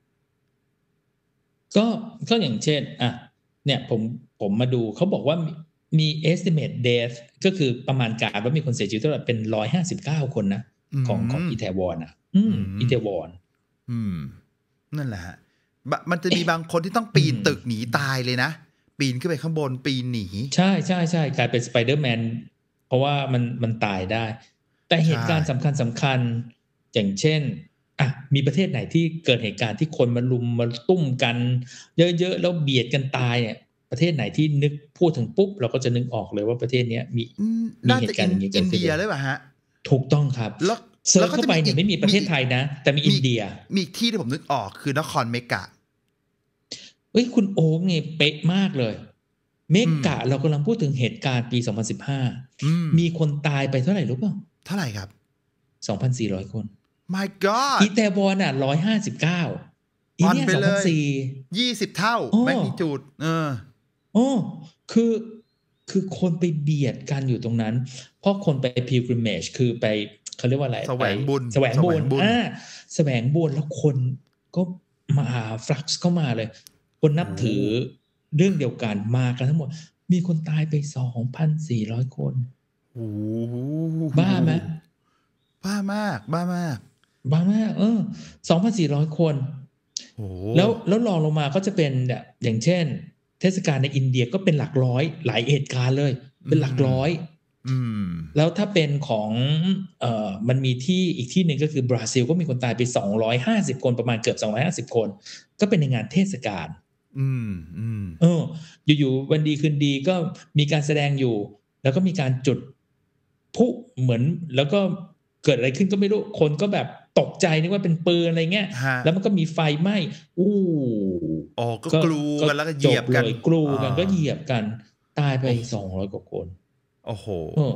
ก็ก็อย่างเช่นอ่ะเนี่ยผมผมมาดูเขาบอกว่ามี estimate death ก็คือประมาณการว่ามีคนเสียชีวิตเท่าไหร่เป็นหนึ่งร้อยห้าสิบเก้าคนนะของของอิตาลีอ่ะอืมอิตาลีอืมนั่นแหละฮะมันจะมีบางคนที่ต้องปีนตึกหนีตายเลยนะปีนขึ้นไปข้างบนปีนหนีใช่ใช่ใช่กลายเป็นสไปเดอร์แมนเพราะว่ามันมันตายได้แต่เหตุการณ์สำคัญสำคัญอย่างเช่นอ่ะมีประเทศไหนที่เกิดเหตุการณ์ที่คนมาลุมมาตุ้มกันเยอะๆแล้วเบียดกันตายเนี่ยประเทศไหนที่นึกพูดถึงปุ๊บเราก็จะนึกออกเลยว่าประเทศนี้มีมีเหตุการณ์อย่างนี้เกิดขึ้นอินเดียเลยป่ะฮะถูกต้องครับแล้วเซิร์ชเข้าไปเนี่ยไม่มีประเทศไทยนะแต่มีอินเดียมีที่ที่ผมนึกออกคือนครเมกะเอ้ยคุณโอ๊กเนี่ยเป๊ะมากเลยเมกะเรากำลังพูดถึงเหตุการณ์ปีสองพันสิบห้ามีคนตายไปเท่าไหร่รู้ป่ะเท่าไหร่ครับสองพันสี่ร้อย คน My God อีแตบอนอ่ะหนึ่งร้อยห้าสิบเก้าอีเนี่ยสองพันสี่ร้อยยี่สิบเท่าแมกนิจูดเออโอ้คือคือคนไปเบียดกันอยู่ตรงนั้นเพราะคนไป pilgrimage คือไปเขาเรียกว่าอะไรแสวงบุญแสวงบุญอ่าแสวงบุญแล้วคนก็มาฟลักซ์เข้ามาเลยคนนับถือเรื่องเดียวกันมากันทั้งหมดมีคนตายไป สองพันสี่ร้อย คนโอ้บ้าไหมบ้ามากบ้ามากบ้ามากเออ สองพันสี่ร้อย คนแล้วแล้วรองลงมาก็จะเป็นแบบอย่างเช่นเทศกาลในอินเดียก็เป็นหลักร้อยหลายเหตุการณ์เลยเป็นหลักร้อยแล้วถ้าเป็นของเอ่อมันมีที่อีกที่หนึ่งก็คือบราซิลก็มีคนตายไปสองร้อยห้าสิบคนประมาณเกือบสองร้อยห้าสิบคนก็เป็นในงานเทศกาลอืมอืมเอออยู่ๆวันดีคืนดีก็มีการแสดงอยู่แล้วก็มีการจุดพลุเหมือนแล้วก็เกิดอะไรขึ้นก็ไม่รู้คนก็แบบตกใจนึกว่าเป็นปืนอะไรเงี้ยแล้วมันก็มีไฟไหม้อู้อ๋อก็กลูกันแล้วก็เหยียบกันกลูกันก็เหยียบกันตายไปสองร้อยกว่าคนโอ้โห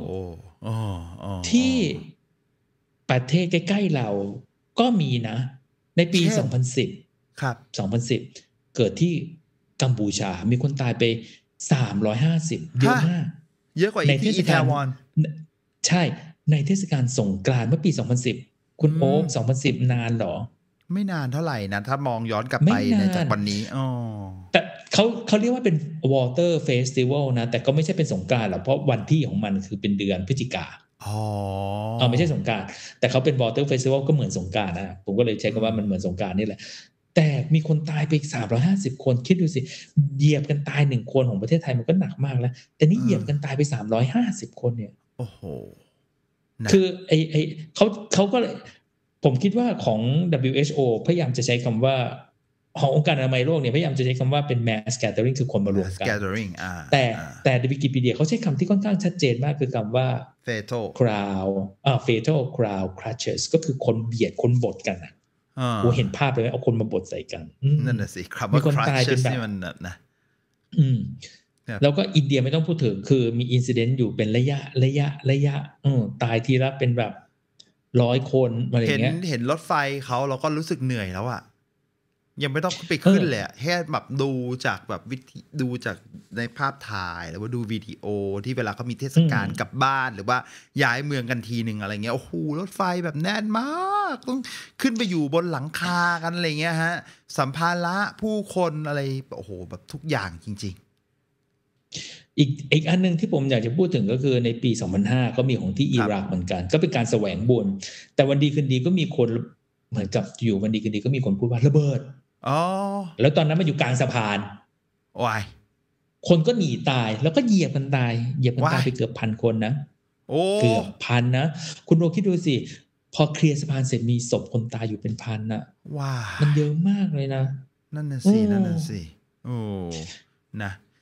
ที่ประเทศใกล้ๆเราก็มีนะในปีสองพันสิบครับสองพันสิบเกิดที่กัมพูชามีคนตายไปสามร้อยห้าสิบเยอะมากเยอะกว่าอีกที่อิตาลีใช่ในเทศกาลสงกรานต์เมื่อปีสองพันสิบคุณโอ๊คสองพันสิบนานหรอไม่นานเท่าไหร่นะถ้ามองย้อนกลับไปในจากวันนี้อ๋อแต่เขาเขาเรียกว่าเป็น Water Festival นะแต่ก็ไม่ใช่เป็นสงกรานต์หรอกเพราะวันที่ของมันคือเป็นเดือนพฤศจิกาอ๋อเอาไม่ใช่สงกรานต์แต่เขาเป็น Water Festival ก็เหมือนสงกรานต์นะผมก็เลยใช้คำว่ามันเหมือนสงกรานต์นี่แหละแต่มีคนตายไปสามร้อยห้าสิบคนคิดดูสิเหยียบกันตายหนึ่งคนของประเทศไทยมันก็หนักมากแล้วแต่นี่เหยียบกันตายไปสามร้อยห้าสิบคนเนี่ยโอ้โหคือไอ้ไอ้เขาเขาก็เลยผมคิดว่าของ ดับเบิลยู เอช โอ พยายามจะใช้คำว่าขององค์การอนามัยโลกเนี่ยพยายามจะใช้คำว่าเป็น mass gathering คือคนมารวมกันแต่แต่ในวิกิพีเดียเขาใช้คำที่ค่อนข้างชัดเจนมากคือคำว่า fatal crowd อ่า fatal crowd crushes ก็คือคนเบียดคนบดกันอ่ะโอ้เห็นภาพเลยเอาคนมาบดใส่กันนั่นน่ะสิครับว่า crushes นี่มันนะอืมแล้วก็อินเดียไม่ต้องพูดถึงคือมีอินซิเดนต์อยู่เป็นระยะระยะระยะอืมตายทีละเป็นแบบร้อยคนอะไรอย่างเงี้ยเห็นเห็นรถไฟเขาเราก็รู้สึกเหนื่อยแล้วอ่ะยังไม่ต้องไปขึ้นเลยแค่แบบดูจากแบบวิธีดูจากในภาพถ่ายหรือว่าดูวิดีโอที่เวลาเขามีเทศกาลกลับบ้านหรือว่าย้ายเมืองกันทีนึงอะไรเงี้ยโอ้โหรถไฟแบบแน่นมากต้องขึ้นไปอยู่บนหลังคากันอะไรเงี้ยฮะสัมภาระผู้คนอะไรโอ้โหแบบทุกอย่างจริงๆอีกอีกอันนึงที่ผมอยากจะพูดถึงก็คือในปีสองพันห้าก็มีของที่อิรักเหมือนกันก็เป็นการแสวงบุญแต่วันดีคืนดีก็มีคนเหมือนกับอยู่วันดีคืนดีก็มีคนพูดว่าระเบิดอ๋อแล้วตอนนั้นมันอยู่กลางสะพานวายคนก็หนีตายแล้วก็เหยียบกันตายเหยียบกันตายไปเกือบพันคนนะโอ้เกือบพันนะคุณโรคิดดูสิพอเคลียร์สะพานเสร็จมีศพคนตายอยู่เป็นพันน่ะว้ามันเยอะมากเลยนะนั่นน่ะสินั่นน่ะสิโอ้นะ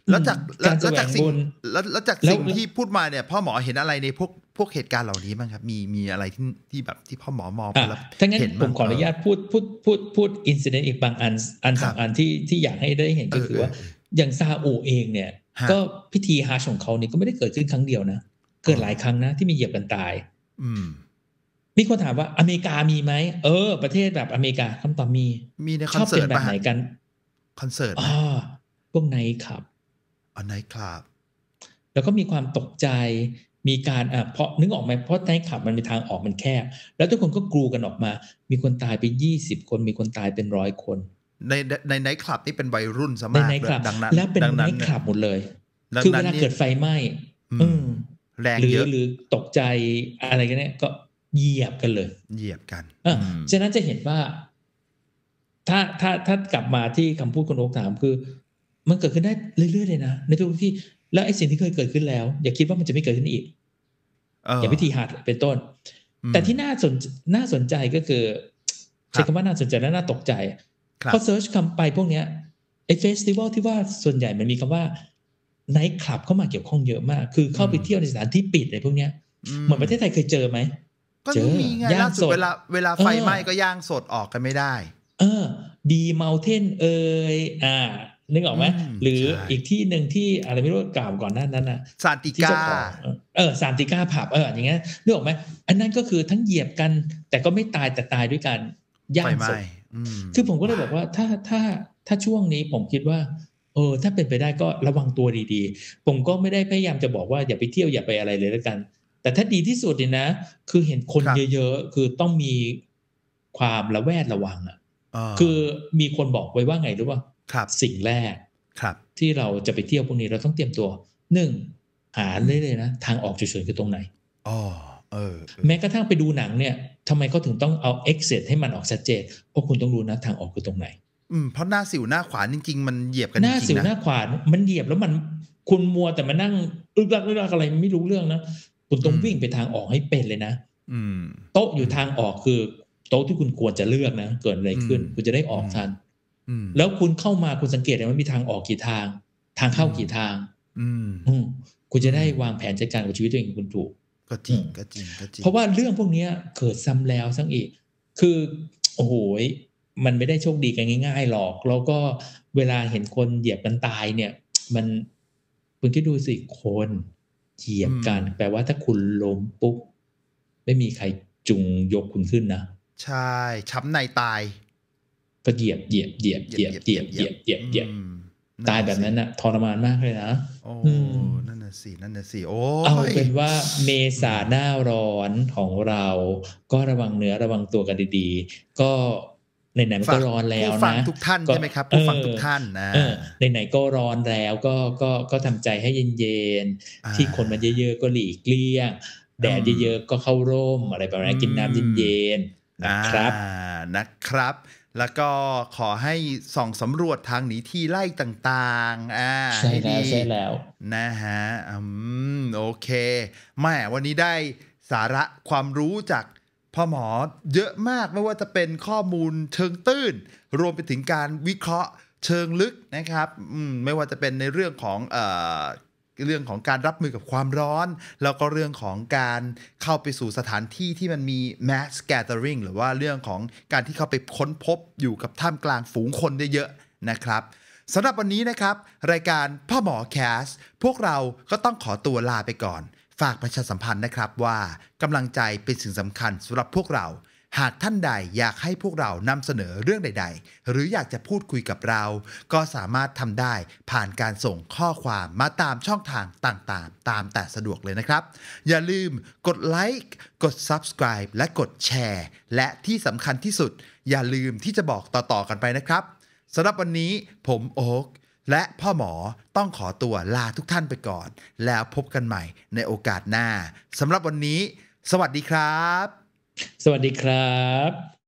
แล้วจากการแสแล้ววจากงสิ่งบุญแล้วแล้วจากแล้วสิ่งที่พูดมาเนี่ยพ่อหมอเห็นอะไรในพวกพวกเหตุการณ์เหล่านี้บ้างครับมีมีอะไรที่ที่แบบที่พ่อหมอมองไปอ่ะแล้วถ้างั้นเห็นผมขออนุญาตพูดพูดพูดพูดอินซิเดนต์อีกบางอันอันคสรัอบ งอันที่ที่อยากให้ได้เห็นก็คือว่าเอออย่างซาอุเองเนี่ยฮะก็พิธีฮัจญ์ของเขาเนี่ยก็ไม่ได้เกิดขึ้นครั้งเดียวนะเกิดหลายครั้งนะที่มีเหยียบกันตายอืมมีคนถามว่าอเมริกามีไหมเออประเทศแบบอเมริกาคำตอบมีมีในคชอนอบเสิเป็ร์นตแบบป่ะไหนฮะกันคอนเสิร์ตอ่าพวกไนท์คลับอ๋อไนท์คลับแล้วก็มีความตกใจมีการอ่ะเพราะนึกออกไหมเพราะไนท์คลับมันมีทางออกมันแคบแล้วทุกคนก็กรูกันออกมามีคนตายไปยี่สิบคนมีคนตายเป็นร้อยคนในในไนท์คลับนี่เป็นวัยรุ่นซะในมากไนท์คลับดังนั้นแล้วเป็นดังไนนั้นท์คลับหมดเลยดังคือนั้เวน ลานี่เกิดไฟไหม้อืมอืมแรงหรือเยอะหรือตกใจอะไรกันเนี่ยก็เหยียบกันเลยเหยียบกันอ่ะอืมฉะนั้นจะเห็นว่า ถ้าถ้าถ้ากลับมาที่คำพูดคุณโอ๊คถามคือ มันเกิดขึ้นได้เรื่อยๆเลยนะในทุกที่แล้วไอ้สิ่งที่เคยเกิดขึ้นแล้ว อย่าคิดว่ามันจะไม่เกิดขึ้นอีกเอออย่างพิธีหัดเป็นต้นอืมแต่ที่น่าสนน่าสนใจก็คือครัใช้บคำว่าน่าสนใจและน่าตกใจครับพอเซิร์ชคำไปพวกเนี้ยไอ้เฟสติวัลที่ว่าส่วนใหญ่มันมีคำว่าไนท์คลับเข้ามาเกี่ยวข้องเยอะมาก คือเข้าไปเที่ยวในสถานที่ปิดอะไรพวกเนี้ยเหมือนประเทศไทยเคยเจอไหมก็เจอมีไงย่างล่าสุดสดเวลาเวลาไฟเออไหม้ก็ย่างสดออกกันไม่ได้เออบีเมลเทนเอยอ่านึกออกไหมอืมหรือใช่อีกที่หนึ่งที่อะไรไม่รู้กล่าวก่อนหน้านั้นนะซานติที่ก้าเจ้าของเออซานติก้าผับเอออย่างเงี้ยนึกออกไหมอันนั้นก็คือทั้งเหยียบกัน แต่ก็ไม่ตายแต่ตายด้วยกันย่าไฟงไหม้สดอืมคือผมก็เลยบอกว่าถ้าถ้าถ้าช่วงนี้ผมคิดว่าเออถ้าเป็นไปได้ก็ระวังตัวดีๆ ผมก็ไม่ได้พยายามจะบอกว่าอย่าไปเที่ยวอย่าไปอะไรเลยแล้วกัน แต่ถ้าดีที่สุดเนี่ยนะ คือเห็นคนครับเยอะๆคือต้องมีความระแวดระวังอ่ะเออคือมีคนบอกไว้ว่าไงรู้ป่ะครับสิ่งแรกครับที่เราจะไปเที่ยวพวกนี้เราต้องเตรียมตัวหนึ่งหาเลยเลยนะทางออกฉุกเฉินคือตรงไหนอ๋อเออแม้กระทั่งไปดูหนังเนี่ยทำไมเขาถึงต้องเอา exit ให้มันออกชัดเจนเพราะคุณต้องรู้นะทางออกคือตรงไหนอืมเพราะหน้าสิวหน้าขวานจริงๆมันเหยียบกันหจน้าริสิงวๆหน้านะขวานมันเหยียบแล้วมันคุณมัวแต่มานั่งอึกลักอึกลักอะไรไม่รู้เรื่องนะคุณต้องอืมวิ่งไปทางออกให้เป็นเลยนะอืมโต๊ะอยู่ทางออกคือโต๊ะที่คุณควรจะเลือกนะเกิดอะไรขึ้นอืมคุณจะได้ออกทันอืมแล้วคุณเข้ามาคุณสังเกตเลยว่ามีทางออกกี่ทาง ทางเข้ากี่ทางอืมอืมคุณจะได้วางแผนจัดการกับชีวิตตัวเองของคุณถูกก็จริงอืมก็จริงก็จริงเพราะว่าเรื่องพวกเนี้ยเกิดซ้ำแล้วซ้ำอีก คือโอ้โหมันไม่ได้โชคดีกันง่ายๆหรอก แล้วก็เวลาเห็นคนเหยียบกันตายเนี่ย มันคุณคิดดูสิคนเหยียบกัน แปลว่าถ้าคุณล้มปุ๊บไม่มีใครจุงยกคุณขึ้นนะใช่ช้ำในตายก็เหยียบเหยียบเหยียบเหยียบเหยียบเหยียบเหยียบเหยียบอืมตายแบบนั้นน่ะทรมานมากเลยนะโอ้อืมนั่นน่ะสินั่นน่ะสิโอ้เอายเป็นว่าเมษาหน้าร้อนของเราก็ระวังเนื้อระวังตัวกันดีๆ ก็ไหนๆมันก็ร้อนแล้วผู้ฟังนะทุกท่านก็ใช่ไหมครับผู้ฟังเออทุกท่านนะเออไหนๆก็ร้อนแล้วก็ก็ก็ทำใจให้เย็นอ่าๆที่คนมันเยอะๆก็หลีกเลี่ยง แดดเยอะๆก็เข้าร่มอะไรแบบนั้นกินน้ำเย็นๆนะครับอ่านะครับ แล้วก็ขอให้ส่องสำรวจทางหนีทีไล่ต่างๆอ่าใช่ให้แล้ดีวใช่แล้วนะฮะอืมโอเคแม่วันนี้ได้สาระความรู้จากพ่อหมอเยอะมากไม่ว่าจะเป็นข้อมูลเชิงตื้น รวมไปถึงการวิเคราะห์เชิงลึกนะครับอืมไม่ว่าจะเป็นในเรื่องของเอ่อเรื่องของการรับมือกับความร้อน แล้วก็เรื่องของการเข้าไปสู่สถานที่ที่มันมี mass gathering หรือว่าเรื่องของการที่เข้าไปค้นพบอยู่กับท่ามกลางฝูงคนเยอะๆนะครับสำหรับวันนี้นะครับรายการพ่อหมอแคสพวกเราก็ต้องขอตัวลาไปก่อนฝากประชาสัมพันธ์นะครับว่ากำลังใจเป็นสิ่งสำคัญสำหรับพวกเราหากท่านใดอยากให้พวกเรานำเสนอเรื่องใดๆหรืออยากจะพูดคุยกับเราก็สามารถทำได้ผ่านการส่งข้อความมาตามช่องทางต่างๆตามแต่สะดวกเลยนะครับอย่าลืมกดไลค์กด Subscribe และกดแชร์และที่สำคัญที่สุดอย่าลืมที่จะบอกต่อๆกันไปนะครับสำหรับวันนี้ผมโอ๊คและพ่อหมอต้องขอตัวลาทุกท่านไปก่อนแล้วพบกันใหม่ในโอกาสหน้าสำหรับวันนี้สวัสดีครับสวัสดีครับ